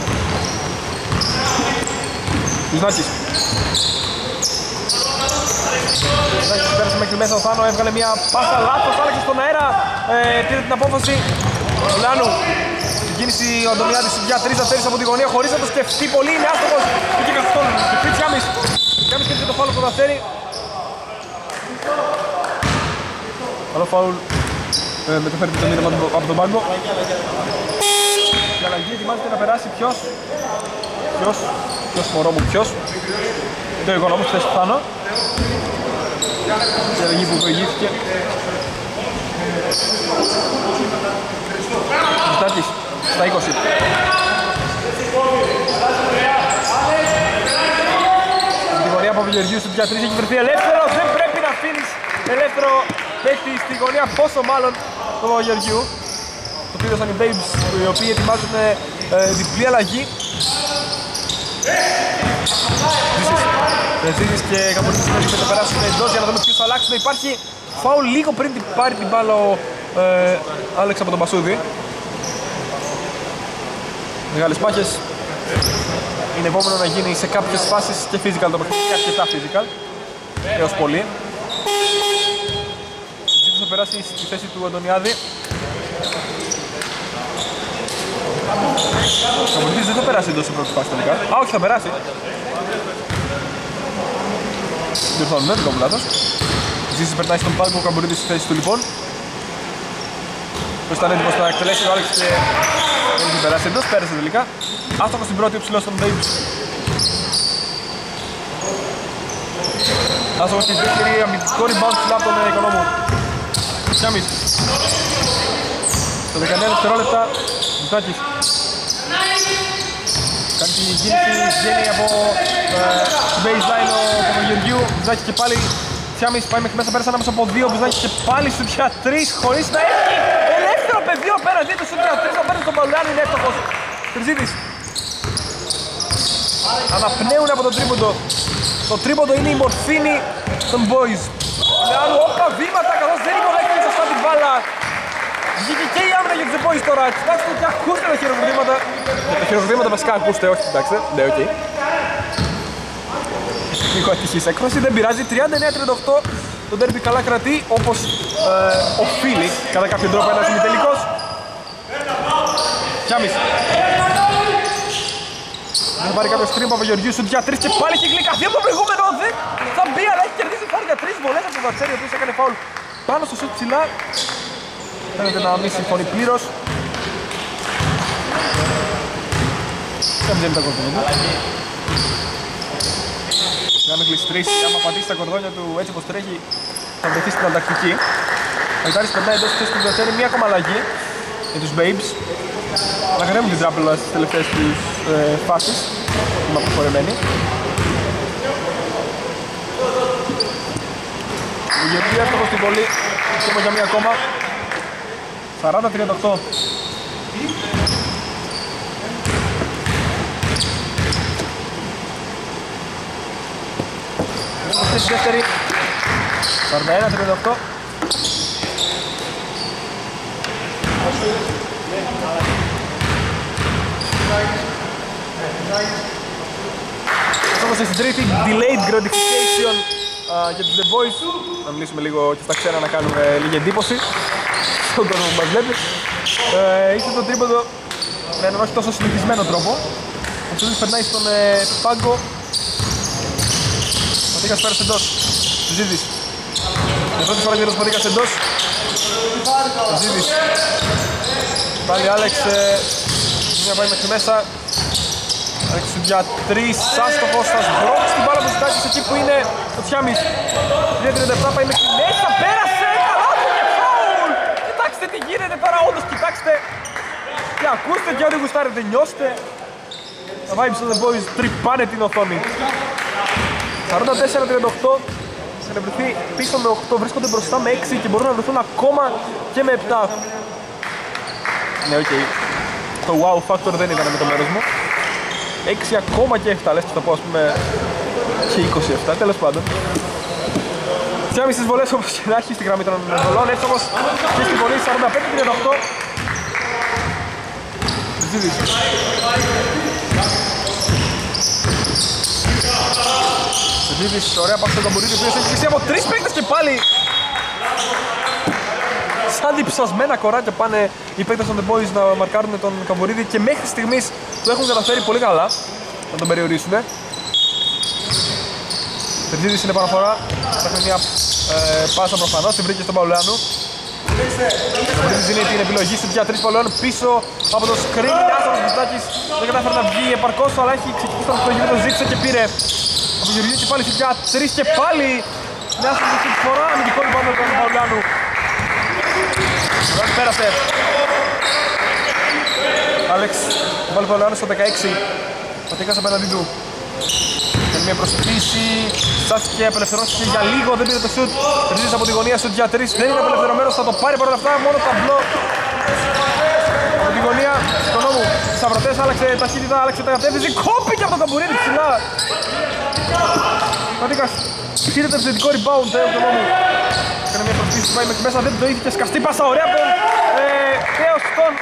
Τους Νάκης. Τους Νάκης πέρασε μέχρι μέσα ο Θάνο, έβγαλε μια πάσα λάθος, άλλαξε στον αέρα, ε, πήρε την απόφαση. Ο Λεάνου, η κίνηση ο Αντωνιάδης για τρεις αστέρες από τη γωνία χωρίς να το σκεφτεί πολύ, είναι άστοχος. Εκεί καθιστόν, και Τσιάμις. Τσιάμις κέρδισε το φάουλ από το δαχτέρι. Άλλο φάουλ, ε, μεταφέρει το μήνυμα από τον πάγκο. Η αλλαγή ετοιμάζεται να περάσει ποιος. Ποιος, ποιος μωρό μου, ποιος. Το οικονόμος θέση του Θάνο. Η αλλαγή που προηγήθηκε. Μιστάκης, στα είκοσι. Η κατηγορία από Γεωργίου στο τρία τρία έχει βρεθεί ελεύθερο. Δεν πρέπει να αφήνεις ελεύθερο παίκτη στη γωνία, πόσο μάλλον το Γεωργίου. Το πήρωσαν οι Babes, οι οποίοι ετοιμάζουν ε, διπλή αλλαγή. Ρεζίδης και Καμπονίδης πρέπει να περάσουν εντός για να δούμε ποιος θα αλλάξει. Να υπάρχει φάουλ λίγο πριν την πάρει την μπάλα ο ε, Άλεξ από τον Πασούδη. Μεγάλες μάχες. Είναι επόμενο να γίνει σε κάποιες φάσεις και physical το παιχνίδι, και αρκετά physical. Έως πολύ. Ρεζίδης θα περάσει στη θέση του Αντωνιάδη. Ο Καμπονίδης δεν θα περάσει εντός στην πρώτη φάση τελικά. Α, όχι, θα περάσει. Διορθώνουμε, δεν κάνω λάθος. Ζήσης περνάει στον πάγκο, ο Καμπονίδης στη θέση του λοιπόν. Ποιος ήταν έτοιμος να εκτελέσει ο Άλεξ και δεν έχει περάσει εντός, πέρασε τελικά. Άστοχος στην πρώτη, ο ψηλός των Babes. Άστοχος στην δεύτερη, αμυντικό rebound ψηλά από τον οικονόμο. Τσιάμις. Στο δεκαεννέα δευτερόλεπτα, Μουστάκης. Κάνει την κίνηση, βγαίνει από το baseline ο Παπαγεωργίου. Μπουζάκης και πάλι Τσιάμις πάει μέχρι μέσα, πέρασε ανάμεσα από δύο. Μπουζάκης και πάλι στο τρία τρία χωρίς να έχει ελεύθερο πεδίο απέναντί του στο τρία τρία. Θα παίρνει τον Παουλιάνη, είναι εύστοχος. Τριζίδης. Αναπνέουν από το τρίποντο. Το τρίποντο είναι η μορφήνη των boys. Λεάνου, όπα βήματα καθώς δεν υποδέχεται σωστά την μπάλα. Βγήκε και η άμυνα για τους boys τώρα. Κοιτάξτε και ακούστε τα χειροκροτήματα. Τα χειροκροτήματα βασικά ακούστε, όχι κοιτάξτε. Ναι, οκ. Λίγο ατυχής έκφραση, δεν πειράζει. τριάντα εννέα τριάντα οκτώ. Το ντέρμπι καλά κρατεί όπως ε, οφείλει κατά κάποιο τρόπο ένας ημιτελικός. Τσιάμις. Θα πάρει κάποιο σκριν από Γεωργίου σου τρία τρία και πάλι έχει γλυκαθεί από το προηγούμενο. Δεν θα μπει, αλλά έχει κερδίσει φάουλ για τρεις βολές από τον Βατσέρη, ο οποίος έκανε φάουλ πάνω στο σουτ ψηλά. Φαίνεται να μην συμφωνεί πλήρως. Δεν βγαίνει τα κορδόνια του. Να μην γλιστρήσει, άμα πατήσει τα κορδόνια του έτσι όπως τρέχει θα βρεθεί στην αντακτική. Ο Ιτάρης περνάει εντός της του Βατσέρη, μία ακόμα αλλαγή για τους Babes. Αναγρέμουν την τράπελα στις τελευταίες τους ε, φάσεις. Είμαι αποχωρεμένη. Ο Γεωργίου εύστοχος στην βολή. Ακόμα για μία ακόμα. σαράντα τριάντα οκτώ. Στη δεύτερη. σαράντα ένα τριάντα οκτώ. Είμαστε στην τρίτη delayed gratification uh, για τους The Boys. Να μιλήσουμε λίγο και στα ξένα να κάνουμε λίγη εντύπωση στον κόσμο που μας βλέπει. Ε, Ήρθε το τρίποντο με έναν όχι τόσο συνηθισμένο τρόπο. Ο Τσούδης περνάει στον ε, πάγκο. Πατήκας πέρασε εντός. Ζήδης. Για πρώτη φορά γύρω Πατήκας εντός. Ζήδης. Πάλι Άλεξ. Μια πάει μέχρι μέσα. Άλεξ για τρεις. Άστοχος. Θα σμπρώξει την μπάλα που ζητάει εκεί που είναι ο Τσιάμις. τρία τριάντα επτά πάει μέχρι μέσα. Πέρασε. Καλά του και φάουλ. Κοιτάξτε τι γίνεται τώρα. Όντως κοιτάξτε. Και ακούστε και ό,τι γουστάρετε. Νιώστε. Τα vibes of the boys τρυπάνε την οθόνη. σαράντα τέσσερα τριάντα οκτώ. Θα βρεθεί πίσω με οκτώ. Βρίσκονται μπροστά με έξι και μπορούν να βρεθούν ακόμα και με επτά. Ναι, οκ. Okay. Το wow factor δεν ήταν με το μέρος μου. έξι ακόμα και επτά. Λες και θα πω ας πούμε και είκοσι επτά. Τέλος πάντων. Τσιάμι στις βολές όπως και να έχει στη γραμμή των βολών, εύστοχος και στην βολή σαράντα πέντε τριάντα οκτώ. Ζήδης. Ζήδης, ωραία πάσα στον Καμπουρίδη, που έχει κλειστεί από τρεις παίκτες και πάλι σαν διψασμένα κοράκια πάνε οι παίκτες των The Boys να μαρκάρουν τον Καμπουρίδη και μέχρι στιγμής το έχουν καταφέρει πολύ καλά να τον περιορίσουν. Τερζίδης είναι παραφορά, θα έχει μια ε, πάσα προφανώς, την βρήκε στον Παουλάνου. Τερζίδης δίνει την επιλογή στην τρία τρία Παουλάνου πίσω από το screen, άσχος Μπουστάκης δεν κατάφερε να βγει επαρκώς, αλλά έχει ξεκινήσει τον Γεωργίου, το ζήτησε και πήρε από τον Γεωργίου και πάλι στην τρία τρία και πάλι μια άσχος φορά αμυντικό λοιπόν με τον Παουλάνου. Παουλάνου πέρασε. Άλεξ, βάλει Παουλάνου στο δεκαέξι, πατήκας απέναντι του. Μια προσποίηση, στάθηκε, απελευθερώθηκε για λίγο, δεν πήρε το σουτ. Τερζίδης από τη γωνία σουτ για τρεις, δεν είναι απελευθερωμένος, θα το πάρει παρόλα αυτά, μόνο ταμπλό. Από τη γωνία, στον νόμο, Σταυρωτές άλλαξε ταχύτητα, άλλαξε τα κατεύθυνση, κόπηκε από τον Καμπουρίδη ψηλά. Πατήκας, πήρε το επιθετικό rebound, τον νόμο. Έκανε μια προσποίηση, πάει μέχρι μέσα, δεν το ήθηκε, σκαστή πάσα, ωραία από τον Θέος τον.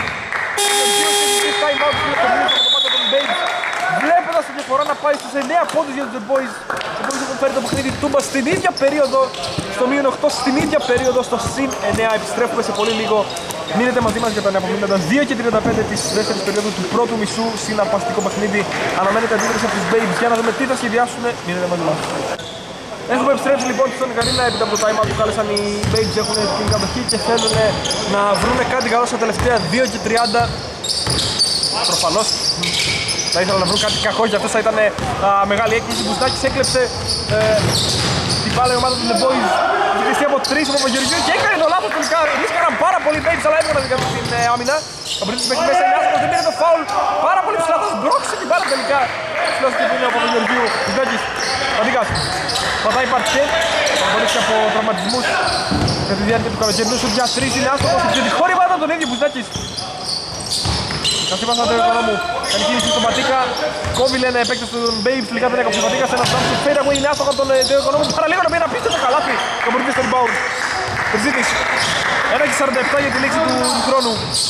Βλέποντας τη διαφορά να πάει στους εννέα πόντους για τους The Boys. Οι Boys έχουν φέρει το παιχνίδι τούμπα στην ίδια περίοδο, στο μείον οκτώ, στην ίδια περίοδο, στο συν εννέα. Επιστρέφουμε σε πολύ λίγο. Μείνετε μαζί μας για τα απομείνοντα δύο και τριάντα πέντε της δεύτερης περίοδου του πρώτου μισού. Συναρπαστικό παιχνίδι. Αναμένεται αντίδραση από τους Babes για να δούμε τι θα σχεδιάσουν. Μείνετε μαζί μας. Έχουμε επιστρέψει λοιπόν στον Ικαρίνα έπειτα από το time out που κάλεσαν οι Babes, έχουν την κατοχή και θέλουν να βρουν κάτι καλό στα τελευταία δύο και τριάντα. Προφανώς θα ήθελα να βρουν κάτι κακό για αυτός, θα ήταν α, μεγάλη έκκληση. Μπουστάκης έκλεψε ε, την μπάλα η ομάδα του The Boys. Έχει κλειστεί από τρεις από τον Γεωργίου και έκανε το λάθος τελικά. Ρίσκαραν πάρα πολύ Babes, αλλά έβγαλαν την ε, άμυνα. Ο Μπρίτης μέχρι μέσα είναι άσχος, δεν πήρε το φάουλ. Πάρα πολύ ψηλά, θα σμπρώξει την μπάλα τελικά. Ψηλός και πίνει από τον Γεωργίου. Μπουστάκης, Παντίκας, πατάει παρκέ. Θα μπορέσει από τραυματισμούς για τη διάρκεια του καλοκαιρινού σου. Για τρεις είναι άστοχος, επιθετικό ριμπάουντ από τον ίδιο Μπουστάκης. Καστήπας από τον οικονόμου, κάνει κίνηση στον Πατήκα, κόβει λένε παίκτες του Babes, τελικά δεν έκοψε ο Πατήκας, ένα στάμψη φέρα που είναι άστοχο από τον οικονόμου, παραλίγο να πει ένα πίστευτο καλάθι, το μπορεί στο rebound. Τερζίδης, ένα και σαράντα επτά για τη λήξη του χρόνου.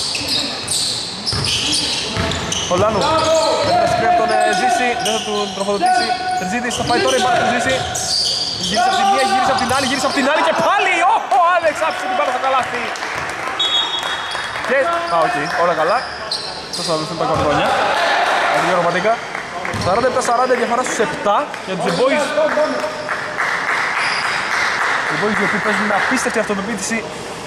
Ο Λάνου, δεν θα σκρέπει τον Ζήση, δεν θα τον τροφοδοτήσει. Τερζίδης θα πάει τώρα η μπάλα του Ζήση. Γύρισε από τη μία, γύρισε από την άλλη, γύρισε από την άλλη και πάλι ο Άλεξ άφησε την μπάλα στο καλάθι. Και, α, οκ, όλα καλά. Αυτός θα βρεθούν τα καμπρόνια. Από την Γεωργοπατήκα. σαράντα επτά σαράντα διαφορά στους επτά για τους The Boys. Οι Boys οι οποίοι παίζουν με απίστευτη αυτοπεποίθηση.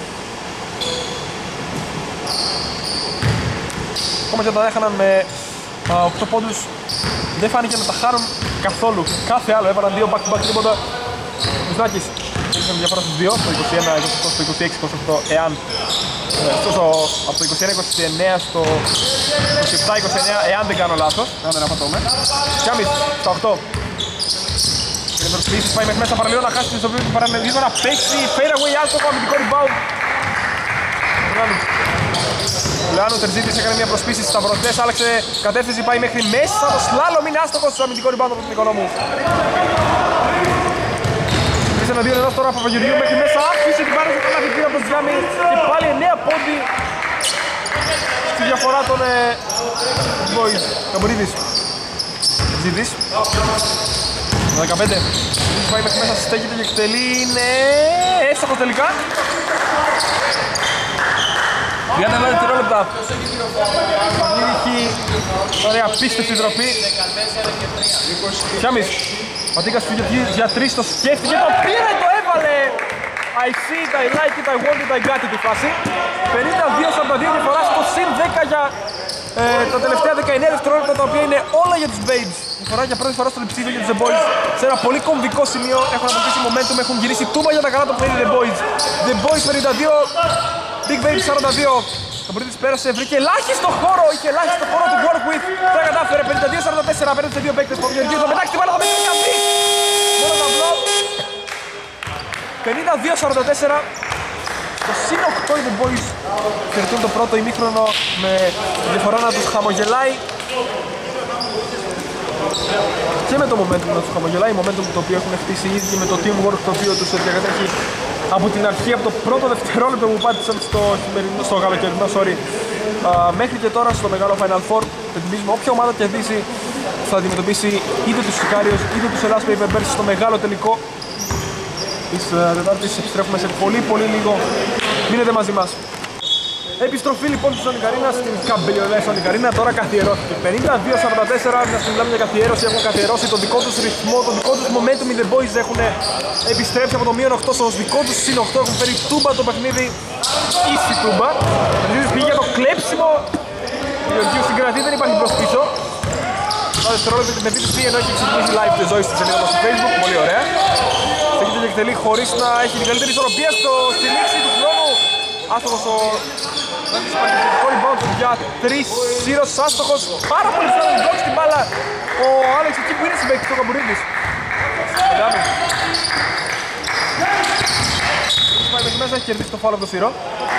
Ακόμα και όταν έχαναν με α, οκτώ πόντους, δεν φάνηκε να τα χάρουν καθόλου. Κάθε άλλο έβαλαν δύο back to back τίποτα. Μουσνάκης είχαν διαφορά στους δύο, στο είκοσι ένα είκοσι οκτώ, στο είκοσι έξι είκοσι οκτώ, εάν στο, από το είκοσι ένα είκοσι εννέα στο είκοσι επτά είκοσι εννέα, εάν δεν κάνω λάθος, εάν δεν απατώμε. Τσιάμις, στα οκτώ. Και δεν προσποιήσεις, πάει μέχρι μέσα παραλίγο να χάσει την ισοπαλία του παραμελίγο να παίξει, fade away, άστοχο, αμυντικό rebound. Λεάνου Τερζίδης έκανε μια προσπίση στις σταυρωτές, άλλαξε κατεύθυνση, πάει μέχρι μέσα, το σλάλομ είναι άστοχος στο αμυντικό rebound από τον οικονόμου. Ένα δύο ενός τώρα από Παπαγεωργίου μέχρι μέσα, άφησε την πάρα στο καλάθι πήρα από τον Τζιάμι και πάλι εννέα πόντι στη διαφορά των ε, Boys. Καμπουρίδης, Ζήτης, το δεκαπέντε, Ζήτης πάει μέχρι μέσα, στέκεται και εκτελεί, είναι εύστοχος τελικά. τριάντα εννέα δευτερόλεπτα. Έχει ωραία απίστευτη τροπή. Τσιάμις, Πατήκας πήγε για τρεις, το σκέφτηκε, το πήρε, το έβαλε. I see it, I like it, I want it, I got it η φάση. πενήντα δύο σαράντα δύο διαφορά στο συν δέκα για ε, τα τελευταία δεκαεννέα δευτερόλεπτα, τα οποία είναι όλα για τους Babes. Διαφορά για πρώτη φορά στο διψήφιο για τους The Boys. Σε ένα πολύ κομβικό σημείο έχουν αποκτήσει momentum, έχουν γυρίσει τούμπα για τα καλά το παιχνίδι The Boys. The Boys πενήντα δύο, Big Babes σαράντα δύο. Ο Μπρίτης πέρασε, βρήκε ελάχιστο χώρο, είχε ελάχιστο χώρο του work with. Τα κατάφερε, πενήντα δύο σαράντα τέσσερα απέναντι σε δύο παίκτες. Παπαγεωργίου θα πετάξει την μπάλα, θα πετάξει για τρεις. Μόνο ταμπλό. πενήντα δύο σαράντα τέσσερα. Στο συν οκτώ οι The Boys κερδούν το πρώτο ημίχρονο με διαφορά να τους χαμογελάει. και με το momentum να τους χαμογελάει, momentum το οποίο έχουν χτίσει ήδη και με το teamwork το οποίο τους διακατέχει από την αρχή, από το πρώτο δευτερόλεπτο που πάτησαν στο, στο καλοκαιρινό, sorry, α, μέχρι και τώρα στο μεγάλο Final Four. Πενθυμίζουμε, όποια ομάδα κερδίσει θα αντιμετωπίσει είτε τους Sicarios είτε τους Hellas Paperbirds στο μεγάλο τελικό της Τετάρτης. Επιστρέφουμε σε πολύ πολύ λίγο, μείνετε μαζί μας. Επιστροφή λοιπόν στη Sonic Arena, στην καμπελιολαία Sonic Arena, τώρα καθιερώθηκε πενήντα δύο σαράντα τέσσερα, να μιλάμε για καθιέρωση, έχουν καθιερώσει τον δικό τους ρυθμό, τον δικό τους momentum. Οι The Boys έχουν επιστρέψει από το μείον οκτώ στο δικό τους συν οκτώ, έχουν φέρει τούμπα το παιχνίδι, ίση τούμπα. Το παιχνίδι πήγε για το κλέψιμο, ο Γεωργίου συγκρατεί, δεν υπάρχει μπρος πίσω. Τα δευτερόλεπτα με δίδυση, ενώ έχει ξεκινήσει live τη ζωή στη σελίδα μας στο Facebook, πολύ ωραία. Στέκεται και εκτελεί χωρίς να έχει την καλύτερη ισορροπία στο στη λήξη του χρόνου. Άστοχος ο rebound για τρεις, Σύρος άστοχος, πάρα πολύ φρόνος μπλοκ στην μπάλα. Ο Άλεξ εκεί που είναι συμπαίκτης, ο Καμπουρίδης. Εντάμε. Πάει μέχρι μέσα, έχει κερδίσει το φάουλ από το Σύρο.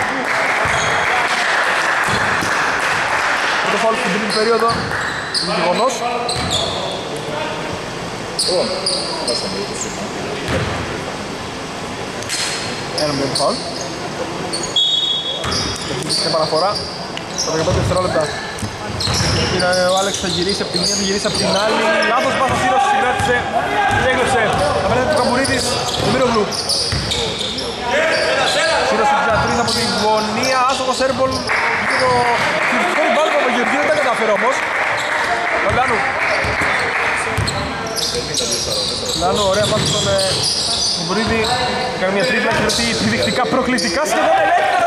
Το φάουλ στην τρίτη περίοδο, είναι γεγονός. Ένα μπλοκ φάουλ. Και παραφορά στα δεκαπέντε δευτερόλεπτα. Ο Άλεξ θα γυρίσει από τη μία, θα γυρίσει από την άλλη. Λάθος πάσα, Σύρος συγκράτησε και έκλεψε. Απέναντι του Καμπουρίδης, του Μύροβλου. Σύρος εξήντα τρία από την γωνία, άστοχος airball. Και το κυριολεκτικό ριμπάουντ από τον Γεωργίου δεν τα καταφέρει όμως. Ο Λάνου. Λάνου, ωραία πάσα στον Καμπουρίδη. Κάνει μια τρίπλα και βρεθεί επιδεικτικά προκλητικά σχεδόν ελεύθερος.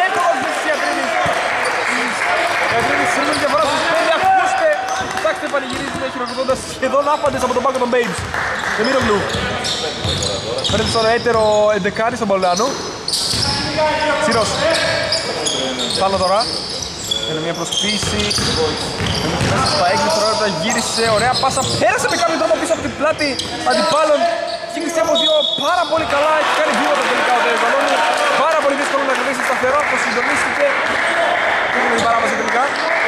Κατρίνης σημαίνει διαφορά στους πέντε, ακούστε! Κοιτάξτε, πανηγυρίζει χειροκροτώντας σχεδόν άπαντες από τον πάγκο των Babes. Δεμίρογλου. Φέρνει στον έτερο εντεκάρι στον Παουλάνου. Σύρος. Πάνω τώρα. Έκανε μια προσποίηση. Μέσα στα έξι δευτερόλεπτα γύρισε, ωραία πάσα. Πέρασε με κάποιο τρόπο πίσω από την πλάτη αντιπάλων. Κίνησε από δύο πάρα πολύ καλά. Έχει κάνει βήματα τελικά ο Τερεζαλόνου. Πάρα πολύ δύσκολο να κρατήσει σταθερό. Το συντονίστηκε. Έγινε την παράβαση τελικά.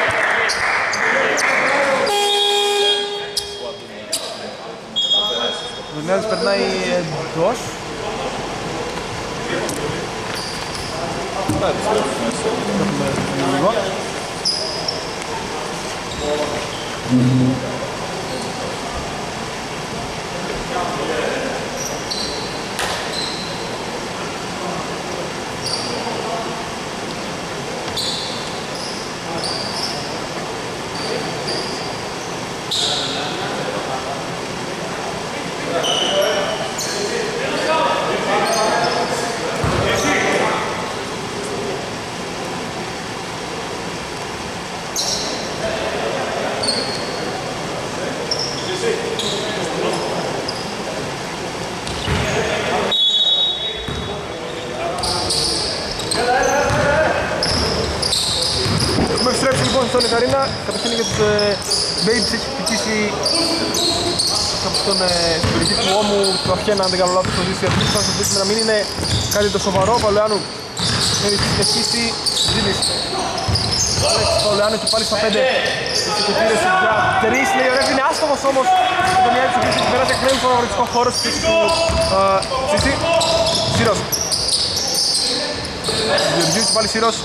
Ο Δουνιάδης περνάει εντός. Έχουμε λίγο. Στον Ικαρίνα, κατευθύνει για τους ε, Babes, έχει χτυπήσει από τον ε, περιοχή του ώμου του Αφιένα, αν δεν κάνω λάθος, το ζήσει διατρήσεις, θα σας να μην είναι κάτι το σοβαρό. Παουλεάνου έχει συνεχίσει, Ζήλης. Ο Άλεξ Παουλεάνου και πάλι στα πέντε, έχει και πήρε για τρεις, λέει ωραία, είναι άστοχος όμως. Με τον Ιάδη του Χρήση, έχει περάσει εκπλέον στον αγωνιστικό χώρο στη θέση του Σίση. Σύρος. Γεωργίου και πάλι Σύρος.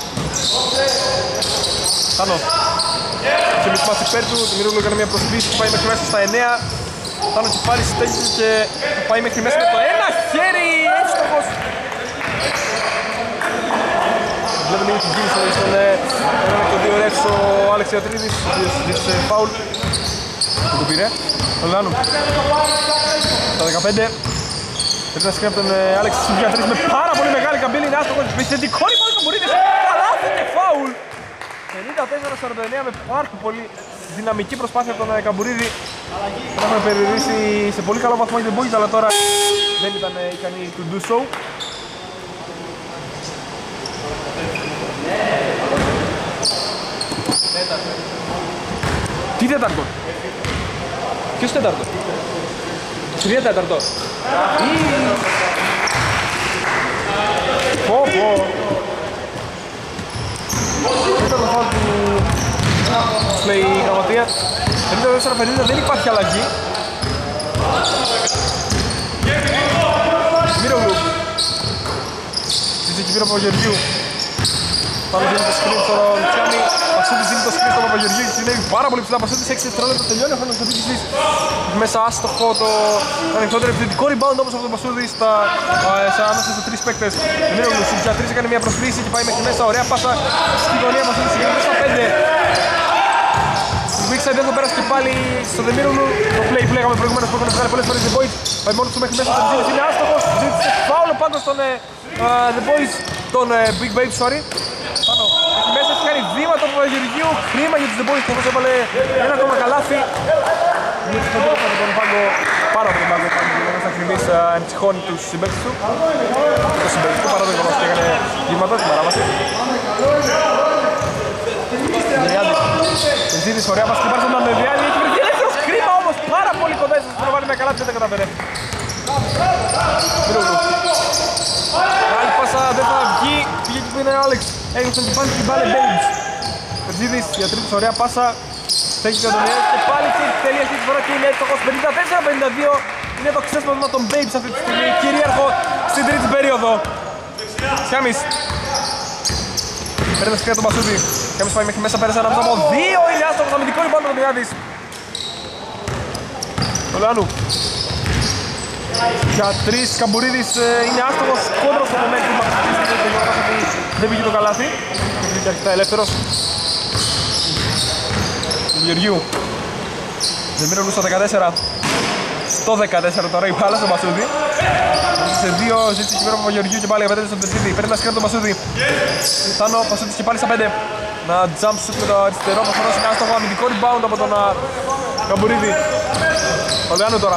Πάνω. Σε μη σπάσει υπέρ του, το Μυρούλου έκανε μια προσποίηση που πάει μέχρι μέσα στα εννέα. Πάνω και πάλι στέκει και πάει μέχρι μέσα με το ένα χέρι, εύστοχος. Βλέπετε λίγο την κίνηση στον ένα και δύο ρεύς ο Άλεξ Ιατρίδης, ο οποίος ζήτησε φάουλ. Δεν το πήρε, τον Λάνου. Στα δεκαπέντε. Πρέπει να σκρίνει από τον Άλεξ Ιατρίδης με πάρα πολύ μεγάλη καμπύλη, είναι άστοχος. Επιθετικό λοιπόν τον μπορείτε, καλάθι και φάουλ. πενήντα τέσσερα σαράντα εννέα με πάρα πολύ δυναμική προσπάθεια από τον Καμπουρίδη. Τον έχουμε περιορίσει σε πολύ καλό βαθμό για την Boys, αλλά τώρα δεν ήταν ικανή to do so. Τι τέταρτο? Ποιος τέταρτο? Τρία τέταρτο. Πω πω. Τέταρτο φάουλ του λέει η γραμματεία. πενήντα τέσσερα πενήντα, δεν υπάρχει αλλαγή. Μύρογλου. Ζήτησε εκεί πίσω από Γεωργίου. Πάνω δίνει το screen στο Λουτσιάνι. Πασούτης δίνει το screen στο Παπαγεωργίου. Συνέβη πάρα πολύ ψηλά. Πασούτης έξι δευτερόλεπτα τελειώνει ο χρόνος της επίθεσης. Μέσα άστοχο το ανοιχτότερο επιθετικό rebound όμως από τον Πασούτη στα ανάμεσα στους τρεις παίκτες. Μύρογλου στους για τρεις έκανε μια προσκλήση και πάει μέχρι μέσα. Ωραία πάσα στη γωνία Πασούτης και μέσα στα πέντε. Η Weekside δεν θα πέρασε και πάλι στο Δεμίρογλου. Το play που λέγαμε προηγουμένως που έκανε βγάλει πολλές φορές The Boys. Πάει μόνος του μέχρι μέσα, τον ζήτησε, είναι άστοχος. Ζήτησε φάουλο πάντως στον uh, The Boys, τον uh, Big Babe, sorry. Πάνω, έχει μέσα, έχει κάνει βήμα το Παπαγεωργίου. Χρήμα για τους The Boys, καθώς έβαλε ένα ακόμα καλάθι. Είναι εξωτερικό από τον πάγκο, πάρα από τον πάγκο, γιατί θα ακριβείς εμψυχώνει τους συμπαίκτες του. Το συμπαίκτες του, παρά το γεγονός και έκανε βήματα στην παράβαση. Ζήτησε ωραία πάση και πάρει στον Ανεβιάννη, έχει βρεθεί ελεύθερος, κρίμα όμως, πάρα πολύ κοντά ίσως να βάλει μια καλά δεν τα καταφέρε. Μύρογλου. Άλλη πάσα δεν θα βγει, πήγε εκεί που είναι ο Άλεξ, έγραψε την πάση την μπάλε Babes. Περζίδης για τρίτης, ωραία πάσα, στέκει και ο Αντωνιάδης και πάλι και τελεία αυτή τη φορά και είναι εύστοχος, πενήντα τέσσερα πενήντα δύο, είναι το ξέσπασμα των Babes αυτή τη στιγμή, κυρίαρχο στην τρίτη περίοδο. Σιάμις. Παίρνει σκρέα τον Πασούτη. Κάμις πάει μέχρι μέσα, πέρασε ένα από δύο, είναι άστοχος, αμυντικό λοιπόν με τον Μιάδης. Το Λεάνου. Για τρεις, Καμπουρίδης είναι άστοχος, κόντρα στο momentum ότι δεν πήγε το καλάθι. Βγήκε αρκετά ελεύθερος. Γεωργίου. Δεμίρογλου στο δεκατέσσερα. Στο δεκατέσσερα τώρα η μπάλα στον Πασούτη. Σε δύο ζήτησε εκεί πέρα από Γεωργίου και πάλι απέναντι στον Τερζίδη. Παίρνει ένα σκρέπ τον Πασούτη. Θάνο, Πασούτης και πάλι στα πέντε. Να jump shoot με το αριστερό, προφανώς είναι άστοχο, αμυντικό rebound από τον Καμπουρίδη. Ο Λεάνου τώρα.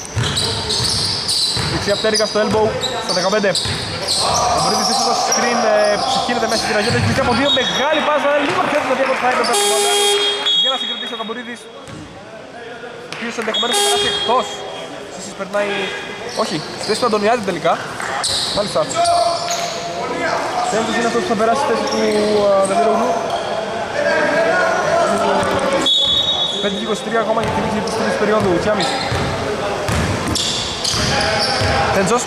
Δεξιά πτέρυγα στο elbow, στα δεκαπέντε. Ο Καμπουρίδης πίσω στο screen, ψυχύνεται μέσα στην αγέντα, έχει πληθεί από δύο, μεγάλη πάσα, λίγο πιο δυνατή από το θα έπρεπε. Για να συγκρατήσει ο Καμπουρίδης, ο οποίος ενδεχομένως θα περάσει εκτός. Εσείς περνάει, όχι, στη θέση του Αντωνιάδη τελικά. Μάλιστα. Σέντος είναι αυτός που θα περάσει στη θέση του Δεμίρογλου. πέντε και είκοσι τρία ακόμα για τη λήξη της τρίτης περίοδου. Τσιάμις. Τέντζος.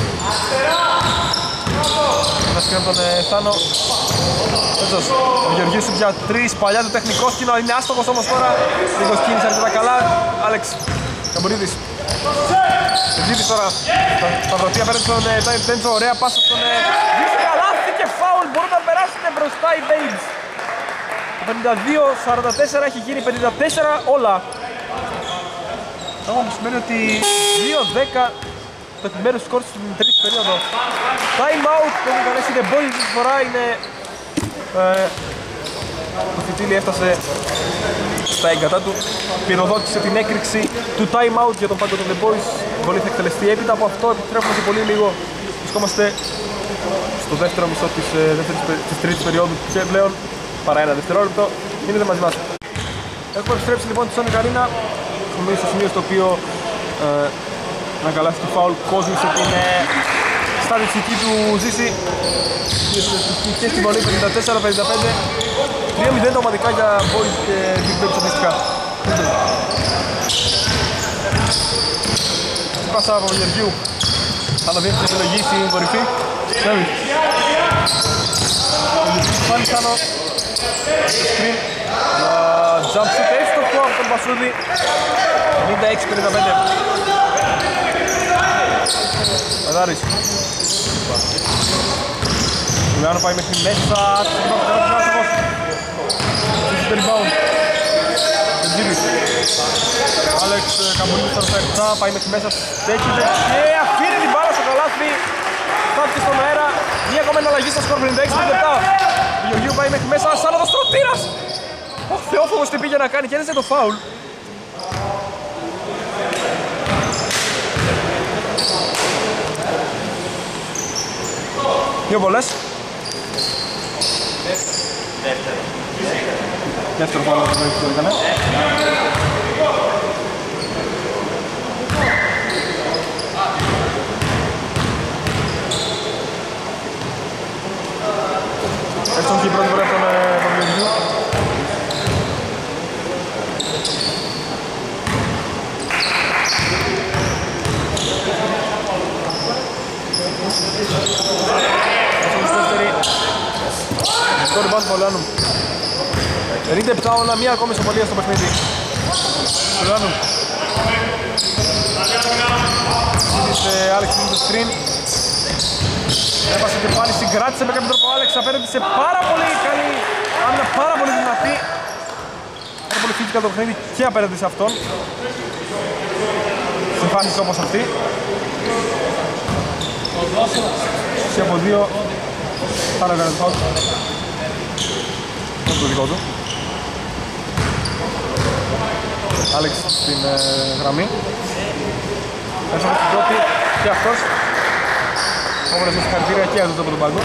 Ένα σκρέμ τον Θάνο. Τέντζος. Ο Γεωργίου σου πια τρεις. Παλιά του τεχνικό σκηνό. Είναι άστοχος όμως τώρα. Λίγο κίνησε αρκετά καλά. Άλεξ. Καμπουρίδης. Τεντζίδης τώρα. Σταυρωτία παίρνει στον Τέντζο. Ωραία πάσα στον καλάθι και φάουλ. Μπορούν να περάσουν μπροστά οι Babes. πενήντα δύο σαράντα τέσσερα έχει γίνει πενήντα τέσσερα όλα. Αυτό που σημαίνει ότι δύο δέκα το επιμέρους σκορ στην τρίτη περίοδο. Time out που έχουν καλέσει The Boys αυτή τη φορά είναι... Ε, το φιτίλι έφτασε στα έγκατά του. Πυροδότησε την έκρηξη του time out για τον πάγκο των The Boys. Η βολή θα εκτελεστεί έπειτα από αυτό. Επιτρέφουμε σε πολύ λίγο. Βρισκόμαστε στο δεύτερο μισό της, ε, της τρίτης περίοδου και πλέον παρά ένα δευτερόλεπτο. Μείνετε μαζί μας. Έχουμε επιστρέψει λοιπόν τη Sonic Arena. Έχουμε στο σημείο στο οποίο ε, να καλάσει το φάουλ κόσμου σε την ε, στατιστική του Ζήση και στην βολή πενήντα τέσσερα πενήντα πέντε. τρία μηδέν τα ομαδικά για Boys και Big Babe αντίστοιχα. Στην πάσα από Γεωργίου θα αναδείξει την επιλογή στην κορυφή. Σέβη. Πάλι Θάνο. Screen. Jump shoot εύστοχο από τον Πασούδη. ενενήντα έξι πενήντα πέντε. Παδάρης. Ο Λεάνο πάει μέχρι μέσα. Το rebound. Τεντζίδης. Άλεξ Καμπουρίδης τώρα στα επτά. Πάει μέχρι μέσα. Στέκεται και αφήνει την μπάλα στο καλάθι. Στάθηκε στον αέρα. Μία ακόμα εναλλαγή στο σκορ πενήντα έξι λεπτά. Ο Γεωργίου πάει μέχρι μέσα. Σάνοδος τροτήρας. Ο Θεόφοβος τι πήγε να κάνει και έδεσε το φάουλ. Δύο βολές. Δεύτερο. Δεύτερο φάουλ που ήταν. Έτσι όχι η πρώτη φορά από τον Γεωργίου. Πολάνου. πενήντα επτά όλα, μία ακόμη ισοπαλία στο παιχνίδι. Πολάνου. Ζήτησε Άλεξ είναι το screen. Έπασε και πάλι, συγκράτησε με κάποιο τρόπο ο Άλεξ απέναντι σε πάρα πολύ καλή άμυνα, πάρα πολύ δυνατή. Πάρα πολύ φύγηκα το παιχνίδι και απέναντι σε αυτόν. Σε φάσεις όπως αυτή. Σε από δύο πάνω έκανε το φάουλ. Το δικό του. Άλεξ στην ε, γραμμή. Έφερε στην πρώτη και αυτός. Όμως σε συγχαρητήρια και αυτό από τον πάγκο.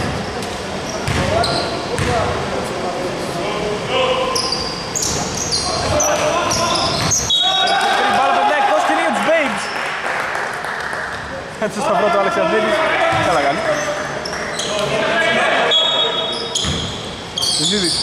Η μπάλα περνάει εκτός και είναι για τους Babes. Έτσι στο πρώτο Άλεξ Αντρίδης. Καλά κάνει. Ζητζίδης.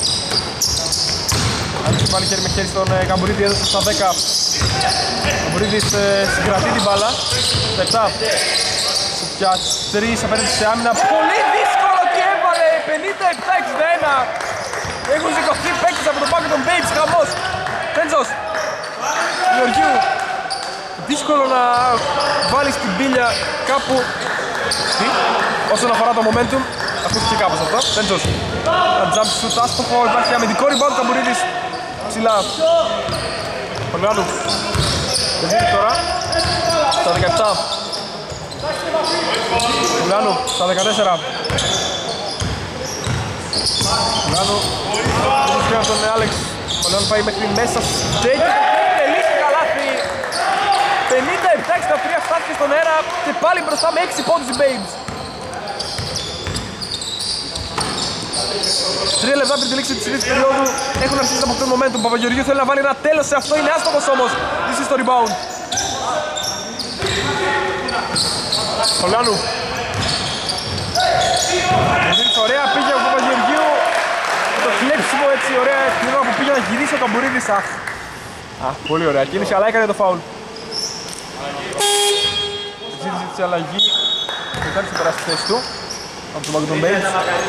Άλεξ πάλι χέρι με χέρι στον Καμπουρίδη, έδωσε στα δέκα. Καμπουρίδης συγκρατεί την μπάλα. Στα επτά. Για τρεις απέναντι σε άμυνα. Πολύ δύσκολο και έβαλε. πενήντα επτά εξήντα ένα. Έχουν σηκωθεί παίκτες από τον πάγκο των Babes. Χαμός. Τέντζος. Γεωργίου. Δύσκολο να βάλεις την πύλια κάπου. Τι. Όσον αφορά το momentum. Ακούστηκε κάπως αυτό. Τέντζος. Ένα jump shoot άστοχο. Υπάρχει αμυντικό rebound. Καμπουρίδης. Ψηλά. Πολγάνου. Τεντζίδης τώρα. Στα δεκαεπτά. Πολγάνου. Στα δεκατέσσερα. Πολγάνου. Βρίσκεται από τον Άλεξ. Πολγάνου πάει μέχρι μέσα. Στέκει. Τελείς καλάθι. πενήντα επτά εξήντα τρία φτάθηκε στον αέρα. Και πάλι μπροστά με έξι πόντους οι Babes. Τρία λεπτά πριν τη λήξη της τρίτης περίοδου έχουν αρχίσει να αποκτούν momentum. Ο Παπαγεωργίου θέλει να βάλει ένα τέλος σε αυτό, είναι άστοχος όμως. This is το rebound. Πολγάνου. Ωραία, πήγε ο Παπαγεωργίου. Το κλέψιμο έτσι ωραία την ώρα που πήγε να γυρίσει ο Καμπουρίδης. Αχ, Αχ πολύ ωραία κίνηση, αλλά έκανε το φάουλ. Ζήτησε τη αλλαγή. Μετά θα περάσει τη θέση του από τον πάγκο των Babes.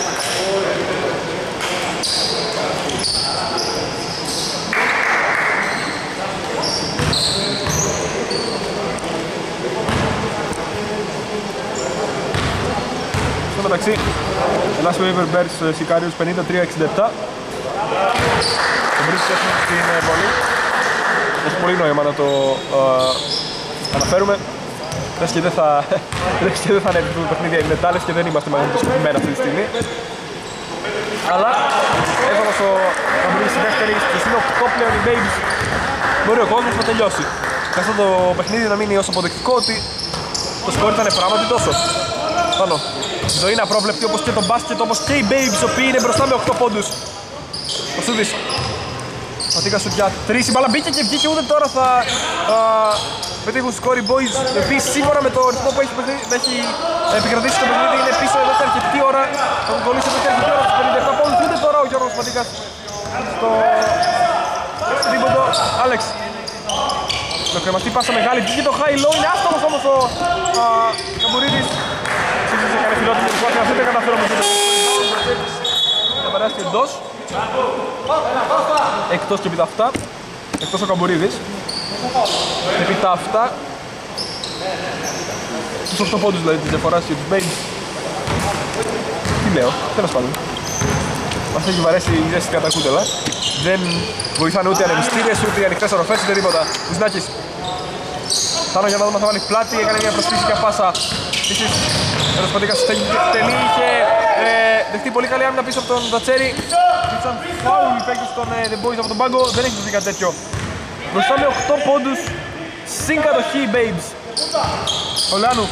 Στο μεταξύ, Ελλάς Waiver Bears Σικάριους πενήντα τρία εξήντα επτά. Το βρίσκεται στην βολή. Έχει πολύ νόημα να το uh, αναφέρουμε. Λες και δεν θα, και δεν θα ανέβει το παιχνίδι οι μετάλλες και δεν είμαστε μαγνητοσχοπημένοι αυτή τη στιγμή. Αλλά έβαλος ο Καμπουρίδης στη δεύτερη και είναι οκτώ πλέον οι Babes. Μπορεί ο κόσμος να τελειώσει. Και αυτό το παιχνίδι να μείνει ως αποδεικτικό ότι το σκορ ήταν πράγματι τόσο. Πάνω. Η ζωή είναι απρόβλεπτη όπως και το μπάσκετ, όπως και οι Babes, οι οποίοι είναι μπροστά με οκτώ πόντους. Ο Σούδης. Πατήκα σου για τρεις, η μπάλα μπήκε και βγήκε, ούτε τώρα θα α, πετύχουν σκορ οι Boys, οι οποίοι σίγουρα με το ρυθμό που έχει, έχει επικρατήσει το παιχνίδι είναι πίσω εδώ και αρκετή ώρα. Θα τον κολλήσει εδώ και αρκετή ώρα στους πενήντα επτά πόντους, ούτε τώρα ο Γιώργος Πατήκας στο τρίποντο. Άλεξ. Το κρεματί πάσα μεγάλη, βγήκε το high low, είναι άστομος όμως ο Καμπουρίδης. Σύντησε καλή φιλότητα, δεν δεν καταφέρω με το θα περάσει εντός. Εκτός και επί τα αυτά. Εκτός ο Καμπουρίδης. Επί τα αυτά. Στους οκτώ πόντους δηλαδή της διαφοράς και τους Babes. Τι λέω, τέλος πάντων. Μας έχει βαρέσει η ζέστη κατά κούτελα. Δεν βοηθάνε ούτε ανεμιστήρες, ούτε οι ανοιχτές οροφές, ούτε τίποτα. Βουσνάκης. Θάνο για να δούμε θα βάλει πλάτη, έκανε μια προσφύσικα πάσα. Επίσης, ο Ροσπαντίκας τελεί, είχε ε, δεχτεί πολύ καλή άμυνα πίσω από τον Δατσέρη. Ήταν φάουλ οι παίκτες των ε, The Boys από τον πάγκο, δεν έχει δει κάτι τέτοιο. Μπροστά με οκτώ πόντους, συν κατοχή οι Babes. Πολγάνου.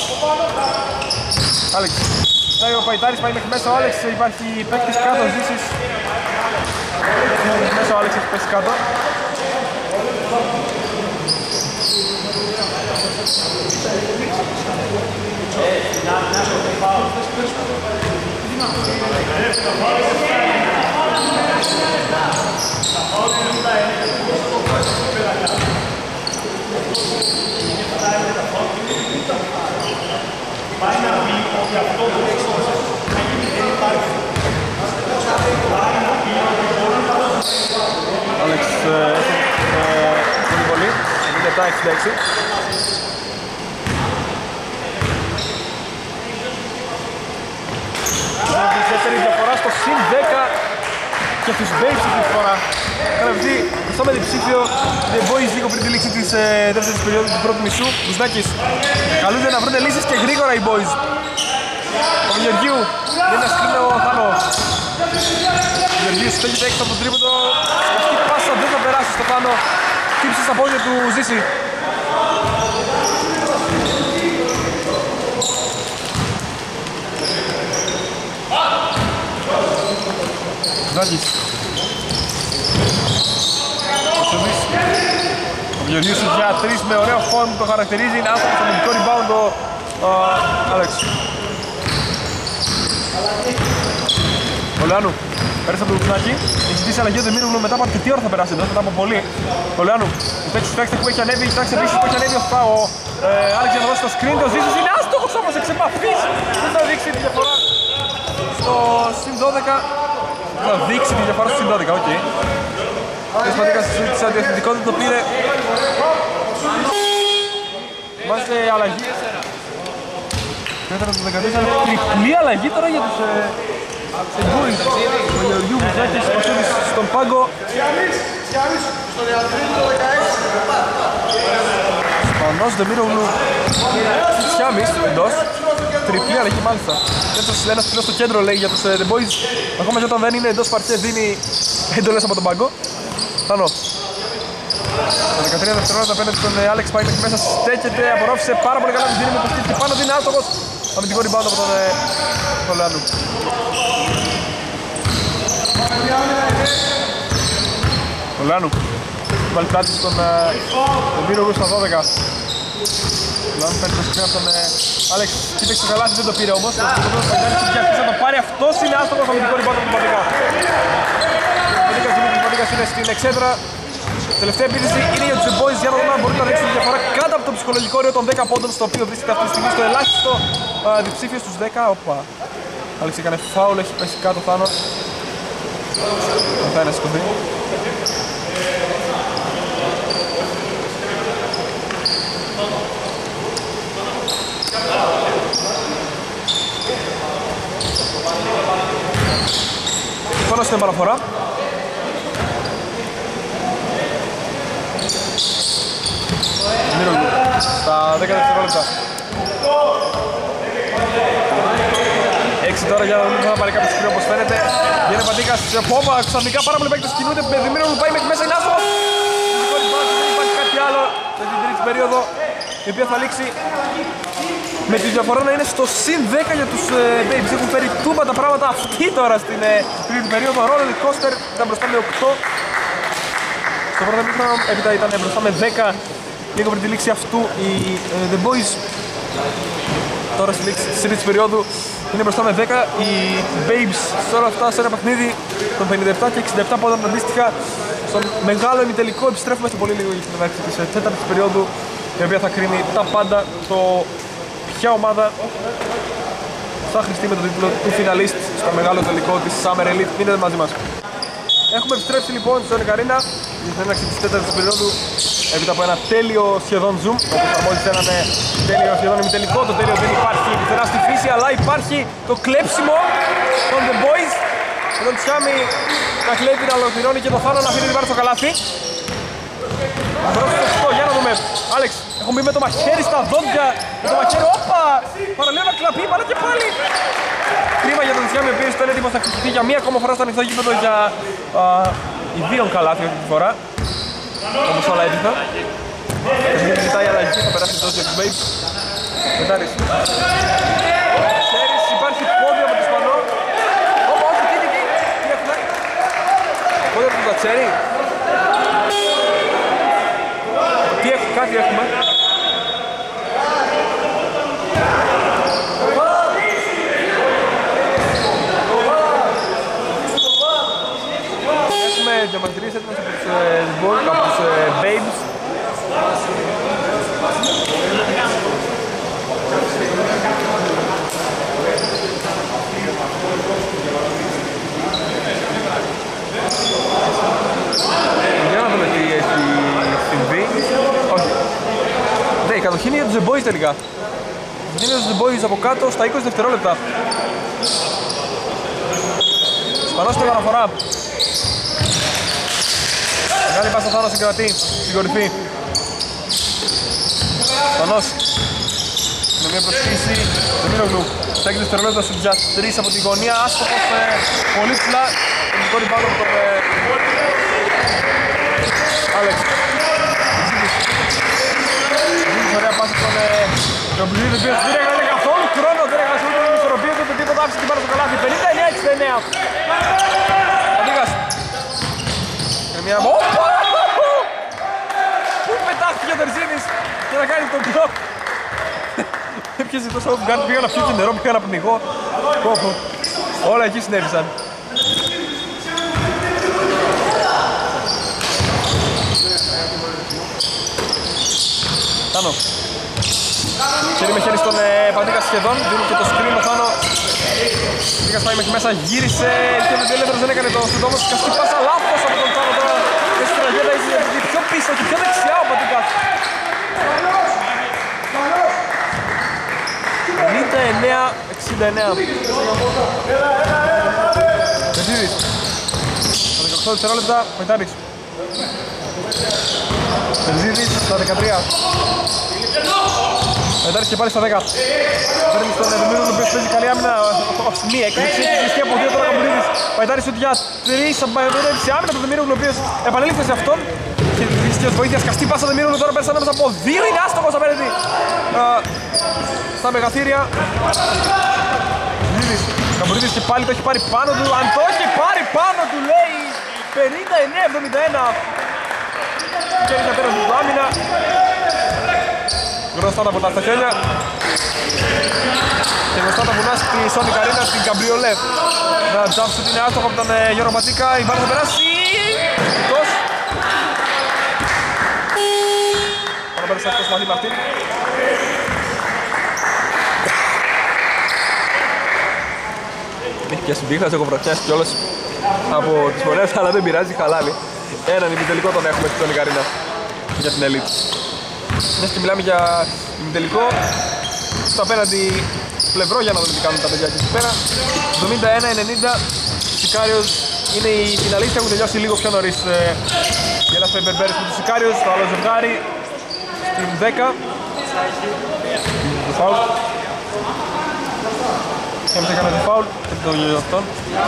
Άλεξ. Πάει ο Παϊτάρης, πάει μέχρι μέσα ο Άλεξ, υπάρχει παίκτης κάτω, Ζήσης. Μέσα ο Άλεξ έχει πέσει κάτω. Bijna wie of je dat toch εβδομήντα επτά εξήντα έξι. Η δεύτερη διαφορά στο συν δέκα και τους Babes αυτή τη φορά. Καταπληκτή, μπροστά με διψήφιο The Boys λίγο πριν τη λήξη της ε, δεύτερης περίοδου του πρώτου μισού. Μπουσνάκης καλούνται να βρουν λύσεις και γρήγορα οι Boys. Ο Γεωργίου είναι ένα σκρίνο Θάνο. Ο Γεωργίου στέκεται έξω από το τρίποντο. Αυτή η πάσα δεν θα περάσει στο Θάνο. Χτύψε στα πόδια του Ζήση. Ζάκης. Ο Γεωργίους για τρεις με ωραίο φόρμ που το χαρακτηρίζει. Είναι άστοχος στο αμυντικό rebound ο Άλεξ. Ο Λεάνου πέρασε από το Κουτσνάκι. Έχει ζητήσει αλλαγή ο Δεμίρογλου μετά από αρκετή ώρα θα περάσει εδώ, μετά από πολύ. Ο Λεάνου, ο τέτοιος παίκτης που έχει ανέβει, κοιτάξτε επίσης που έχει ανέβει ο Άλεξ για να δώσει το screen. Ο Ζήσος είναι άστοχος όμως εξ επαφής. Δεν θα δείξει τη διαφορά στο συν δώδεκα. Θα δείξει τη διαφορά στο συν δώδεκα, οκ. Τέλος πάντων, της αντιαθλητικότητα το πήρε. Μάλιστα αλλαγή. Πέτρα του δεκατέσσερα, τριπλή αλλαγή τώρα για τους Boys. Ο Γεωργίου Βουζάκης Πασούλης στον πάγκο. Σπανός Δεμίρογλου Τσιάμις εντός. Τριπλή αλλαγή μάλιστα. Τέτος ένας φίλος στο κέντρο λέει για τους The Boys. Ακόμα και όταν δεν είναι εντός παρκέ δίνει εντολές από τον πάγκο. Θάνο. Τα δεκατρία δευτερόλεπτα απέναντι στον Άλεξ πάει μέχρι μέσα, στέκεται, απορρόφησε πάρα πολύ καλά, την δίνει με το στήθηκε πάνω, δίνει άστοχος. Αμυντικό rebound από τον τον Λεάνου. Ο Λεάνου βάλει πλάτη στον Δεμίρογλου στα δώδεκα. Ο Λεάνου παίρνει το σκριν από τον Άλεξ, κοίταξε το καλάθι, δεν το πήρε όμως. Θα το πάρει, αυτός είναι άστοχος, αμυντικό rebound από τον Πατικά. Ο Πατικάς είναι στην εξέδρα. Τελευταία επίθεση είναι για τους The Boys για να δούμε αν μπορεί να ρίξει τη διαφορά κάτω από το ψυχολογικό όριο των δέκα πόντων, στο οποίο βρίσκεται αυτή τη στιγμή στο ελάχιστο α, διψήφιο στους δέκα. Οπα. Άλεξ έκανε φάουλ, έχει πέσει κάτω Θάνο. Θα είναι σηκωθεί. Πάνω στην παραφορά. Μύρογλου στα δέκα δευτερόλεπτα. έξι τώρα για να δούμε αν θα πάρει κάποιο σκρίνο όπως φαίνεται. Γίνεται Πατίκας, πόπα, ξαφνικά πάρα πολλοί παίκτες κινούνται. Μύρογλου πάει μέχρι μέσα, είναι άστοχος. Δεν υπάρχει κάτι άλλο με την τρίτη περίοδο, η οποία θα λήξει με τη διαφορά να είναι στο συν δέκα για τους Babes. Έχουν φέρει τούμπα τα πράγματα αυτοί τώρα στην τρίτη περίοδο. Roller coaster ήταν μπροστά με οκτώ. Στο πρώτο μήχρονο έπειτα ήταν μπροστά με δέκα. Λίγο πριν τη λήξη αυτού οι uh, The Boys. Τώρα στη λήξη της τρίτης περίοδου είναι μπροστά με δέκα. Οι Babes σε όλα αυτά σε ένα παιχνίδι των πενήντα επτά και εξήντα επτά πόντων αντίστοιχα. Στον μεγάλο ημιτελικό επιστρέφουμε σε πολύ λίγο για την ενάρξη της τέταρτης περίοδου, η οποία θα κρίνει τα πάντα, το ποια ομάδα θα χρηστεί με τον τίτλο του φιναλίστ στο μεγάλο τελικό της Summer Elite. Μείνετε μαζί μας. Έχουμε επιστρέψει λοιπόν στον Ικαρίνα για την έναρξη της τέταρτης περίοδου έπειτα από ένα τέλειο σχεδόν zoom, όπως αρμόζει έναν τέλειο σχεδόν ημιτελικό. Το τέλειο δεν υπάρχει πουθενά στη φύση, αλλά υπάρχει το κλέψιμο των The Boys. Με τον Τσιάμι να κλέβει, να ολοκληρώνει και το Θάνο να αφήνει την πάρει στο καλάθι. Μπρος για να δούμε. Άλεξ, έχω μπει με το μαχαίρι στα δόντια. Με το μαχαίρι, όπα! Παραλέω να κλαπεί, παρά και πάλι. Κρίμα για τον Τσιάμι, ο οποίος ήταν έτοιμος να χρησιμοποιηθεί για μία ακόμα φορά στο ανοιχτό γήπεδο για ιδίων καλάθι αυτή τη φορά. Όπως όλα έτυχα. Δεν ζητάει αλλαγή, θα περάσει τόσο για τους Babes. Μετάρις. Ξέρεις, υπάρχει πόδι από το Ισπανό. Ωπα, όχι, τι, τι, τι, τι έχουμε. Πόδι από το Τατσέρι. Τι έχουμε, κάτι έχουμε. Έχουμε διαμαρτυρίες έτοιμες από τους από τους Babes. Για να δούμε τι έχει συμβεί. Όχι. Κατοχή είναι για τους The Boys τελικά. Είναι για τους The Boys από κάτω στα είκοσι δευτερόλεπτα. Σπανός στην αναφορά. Μεγάλη πάσα Θάνος συγκρατεί στην κορυφή. Σπανός. Με μια προσφύση του Μύρογλου. Στα έξι δευτερόλεπτα σου για τρεις από τη γωνία. Άστοχος ε, πολύ ψηλά. Το δικό rebound από τον ε, Άλεξ. Ζήτης ωραία πάσα στον Καμπλίδη, ο οποίος δεν έκανε καθόλου χρόνο, δεν έκανε ούτε την ισορροπία του, ούτε τίποτα, άφησε την πάνω στο καλάθι. πενήντα εννέα εξήντα εννέα. Αντίγας. Και μια... Οπα! Πού πετάχτηκε ο Τερζίνης για να κάνει τον μπλοκ. Έπιασε τόσο off guard, πήγα να πιω και νερό, πήγα να πνιγώ. Όλα εκεί συνέβησαν. Θάνο. Χέρι με χέρι στον ε, Παντίκα σχεδόν, δίνει και το screen ο Θάνο. Παντίκας πάει μέχρι μέσα, γύρισε και ο Ελεύθερος δεν έκανε το συντόμο. Καστή πάσα λάθος από τον Θάνο τώρα. Και στην τραγέδα είσαι πιο πίσω και πιο δεξιά ο Παντίκας. πενήντα εννέα εξήντα εννέα. Μεσίδης. Τα δεκαοκτώ δευτερόλεπτα, Παϊτάρης. Μεσίδης στα δεκατρία. Παϊτάρης και πάλι στα δέκα. Παίρνει στον Δεμίρο, ο οποίος παίζει καλή άμυνα. Ως μία εκπλήξη, έχει από δύο τώρα Καμπουλίδης. Παϊτάρης ότι για τρεις, απαιτώνει άμυνα του Δεμίρο, ο οποίος επανέλειφε σε αυτόν. Και δυστυχώς βοήθειας, καστή πάσα Δεμίρο, τώρα πέρασε ανάμεσα από δύο, είναι άστοχος απέναντι στα μεγαθύρια. Καμπουλίδης και πάλι το έχει πάρει πάνω του, αν το έχει πάρει πάνω του λέει πενήντα εννέα εβδομήντα ένα. Και είναι απέναντι του άμυνα. Γνωστά τα βουνά στα χέρια. Και γνωστά τα βουνά στη Sonic Arena στην Καμπριολέ. Ένα jump shoot είναι άστοχο από τον ε, Γιώργο Ματίκα. Η μπάλα θα περάσει. Εκτός. Θα πέρασε εκτός μαζί με αυτήν. Έχει πιάσει μπίχλας, έχω βραχνιάσει κιόλας από τις μονές, αλλά δεν πειράζει, χαλάλι. Έναν ημιτελικό τον έχουμε στη Sonic Arena για την Elite. Μιας και μιλάμε για ημιτελικό, στο απέναντι πλευρό για να δούμε τι κάνουν τα παιδιά και εκεί πέρα. εβδομήντα ένα ενενήντα, Σικάριος είναι οι φιναλίστες, έχουν τελειώσει λίγο πιο νωρίς για ένας Paper Bears με τους Σικάριος, το άλλο ζευγάρι στην δέκα. Το φάουλ. Έμεσα έκανε το φάουλ και το γιο αυτόν.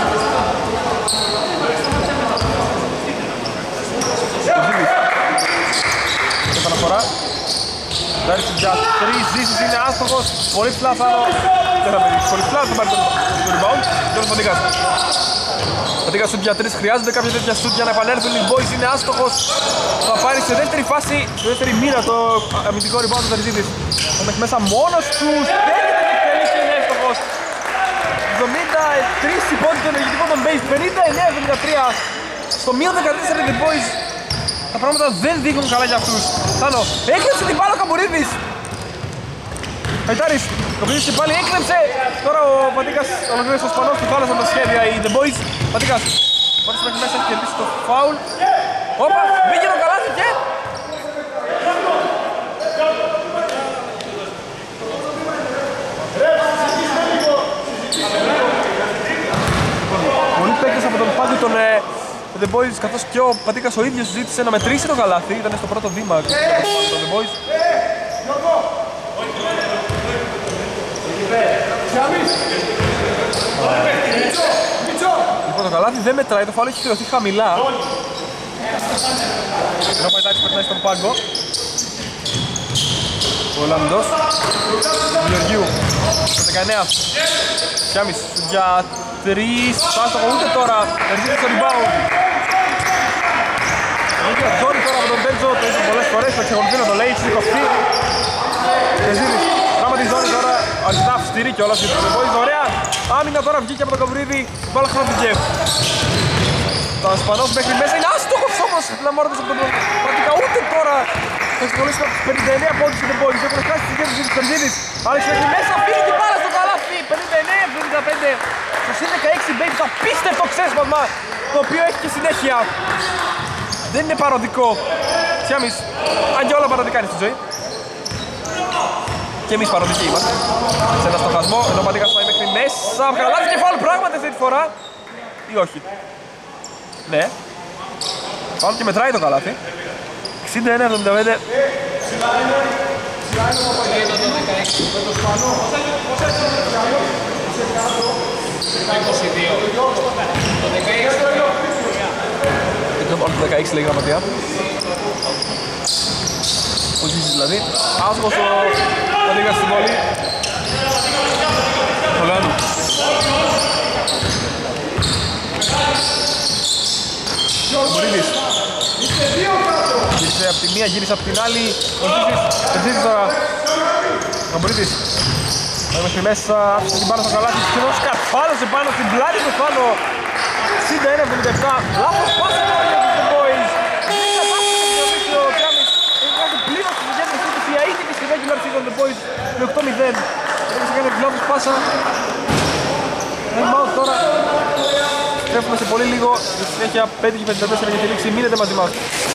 Και επαναφορά. Δάρησε για τρεις ζήσεις, είναι άστοχος. Πολύ ψηλά Θάνο. Δεν θα πετύχει. Πολύ ψηλά θα πάρει το rebound. Γιώργος Παντίκας. Παντίκας σουτ για τρεις. Χρειάζονται κάποια τέτοια σουτ για να επανέλθουν. Οι boys είναι άστοχος. Θα πάρει σε δεύτερη φάση, σε δεύτερη μοίρα το αμυντικό rebound του Τερζίδης. Θα μέχρι μέσα μόνος του. Στέλνεται και θέλει και είναι άστοχος. εβδομήντα τρία υπόντι το ενεργητικό των base. πενήντα εννέα εβδομήντα τρία. Στο μείον δεκατέσσερα οι boys. Τα πράγματα δεν δείχνουν καλά για αυτούς. Θάνο, έκλεψε την μπάλα ο Καμπουρίδης. Παϊτάρης, ο οποίος και πάλι έκλεψε. Τώρα ο Πατίκας ολοκλήρωσε το σπανός του, χάλασαν τα σχέδια οι The Boys. Πατίκας, μόλις μέχρι μέσα έχει κερδίσει το φάουλ. Όπα, μπήκε το καλάθι και... Πολλοί παίκτες από τον πάγκο των The Boys, καθώς και ο Πατίκας ο ίδιος ζήτησε να μετρήσει το καλάθι, ήταν στο πρώτο βήμα των The Boys. Λοιπόν, το καλάθι δεν μετράει, το φάουλ έχει χρεωθεί χαμηλά. Ενώ ο Παϊτάκης περνάει στον πάγκο. Ο Λαμντός του Γεωργίου, το δεκαεννέα. Σιάμις για τρεις, πάστοχο ούτε τώρα, Τερζίδης στο rebound. Έχει ο Τζόρι τώρα από τον Μπέντζο, το είπε πολλές φορές, το εξεγονθεί να το λέει, έχει σηκωθεί. Τερζίδης, πράγμα τη ζώνη τώρα, αρκετά αυστηρή κιόλας για τους The Boys, ωραία. Άμυνα τώρα βγήκε από τον Καβουρίδη, μπάλα χρώθηκε. Το Ασπανός μέχρι μέσα είναι άστοχος όμως, λαμβάνοντας από τον Πρατικά, ούτε τώρα. Θα εξηγολήσει από τους πενήντα εννέα πόντους και The Boys, έχουν χάσει τις γέρες του Τερζίδης. Άλεξ μέχρι μέσα, φύγει την μπάλα στο καλάθι, πενήντα εννέα εβδομήντα πέντε. Στο συν δεκαέξι Bates, απίστευτο ξέσπασμα, το οποίο έχει και συνέχεια. Δεν είναι παροδικό. Σιάμις, αν και όλα παραδικά είναι στη ζωή. Και εμείς παροδικοί είμαστε σε ένα στοχασμό, ενώ ο Μαντίκας πάει μέχρι μέσα. Καλάθι και φάουλ πράγματι αυτή τη φορά. Ή όχι. Ναι. Φάουλ και μετράει το καλάθι. εξήντα ένα εβδομήντα πέντε. Το δεκαέξι λέει η γραμματεία. Ο Ζήσης δηλαδή. Άσχος ο Μαντίκας στην πόλη. Ο Λεάνου. Ο Μπορίδης. Γύρισε από τη μία, γύρισε από την άλλη. Ο Ζήσης. Ο Ζήσης τώρα. Ο Μπορίδης. Μέχρι μέσα, άφησε την πάνω στο καλάθι. Σχεδόν σκαρφάλωσε πάνω στην πλάτη του πάνω. εξήντα ένα εβδομήντα επτά. Λάθος πάσα τώρα για τους The Boys. Δεν κατάφερε να ο Κράμις. Έχει κάνει πλήρως τη συγκέντρωσή του. Διαήθηκε στη regular season The Boys με οκτώ μηδέν. Έχει κάνει τη λάθος πάσα. Time out τώρα. Τρέφουμε σε πολύ λίγο. Στη συνέχεια πέντε και πενήντα τέσσερα για τη λήξη. Μείνετε μαζί μας.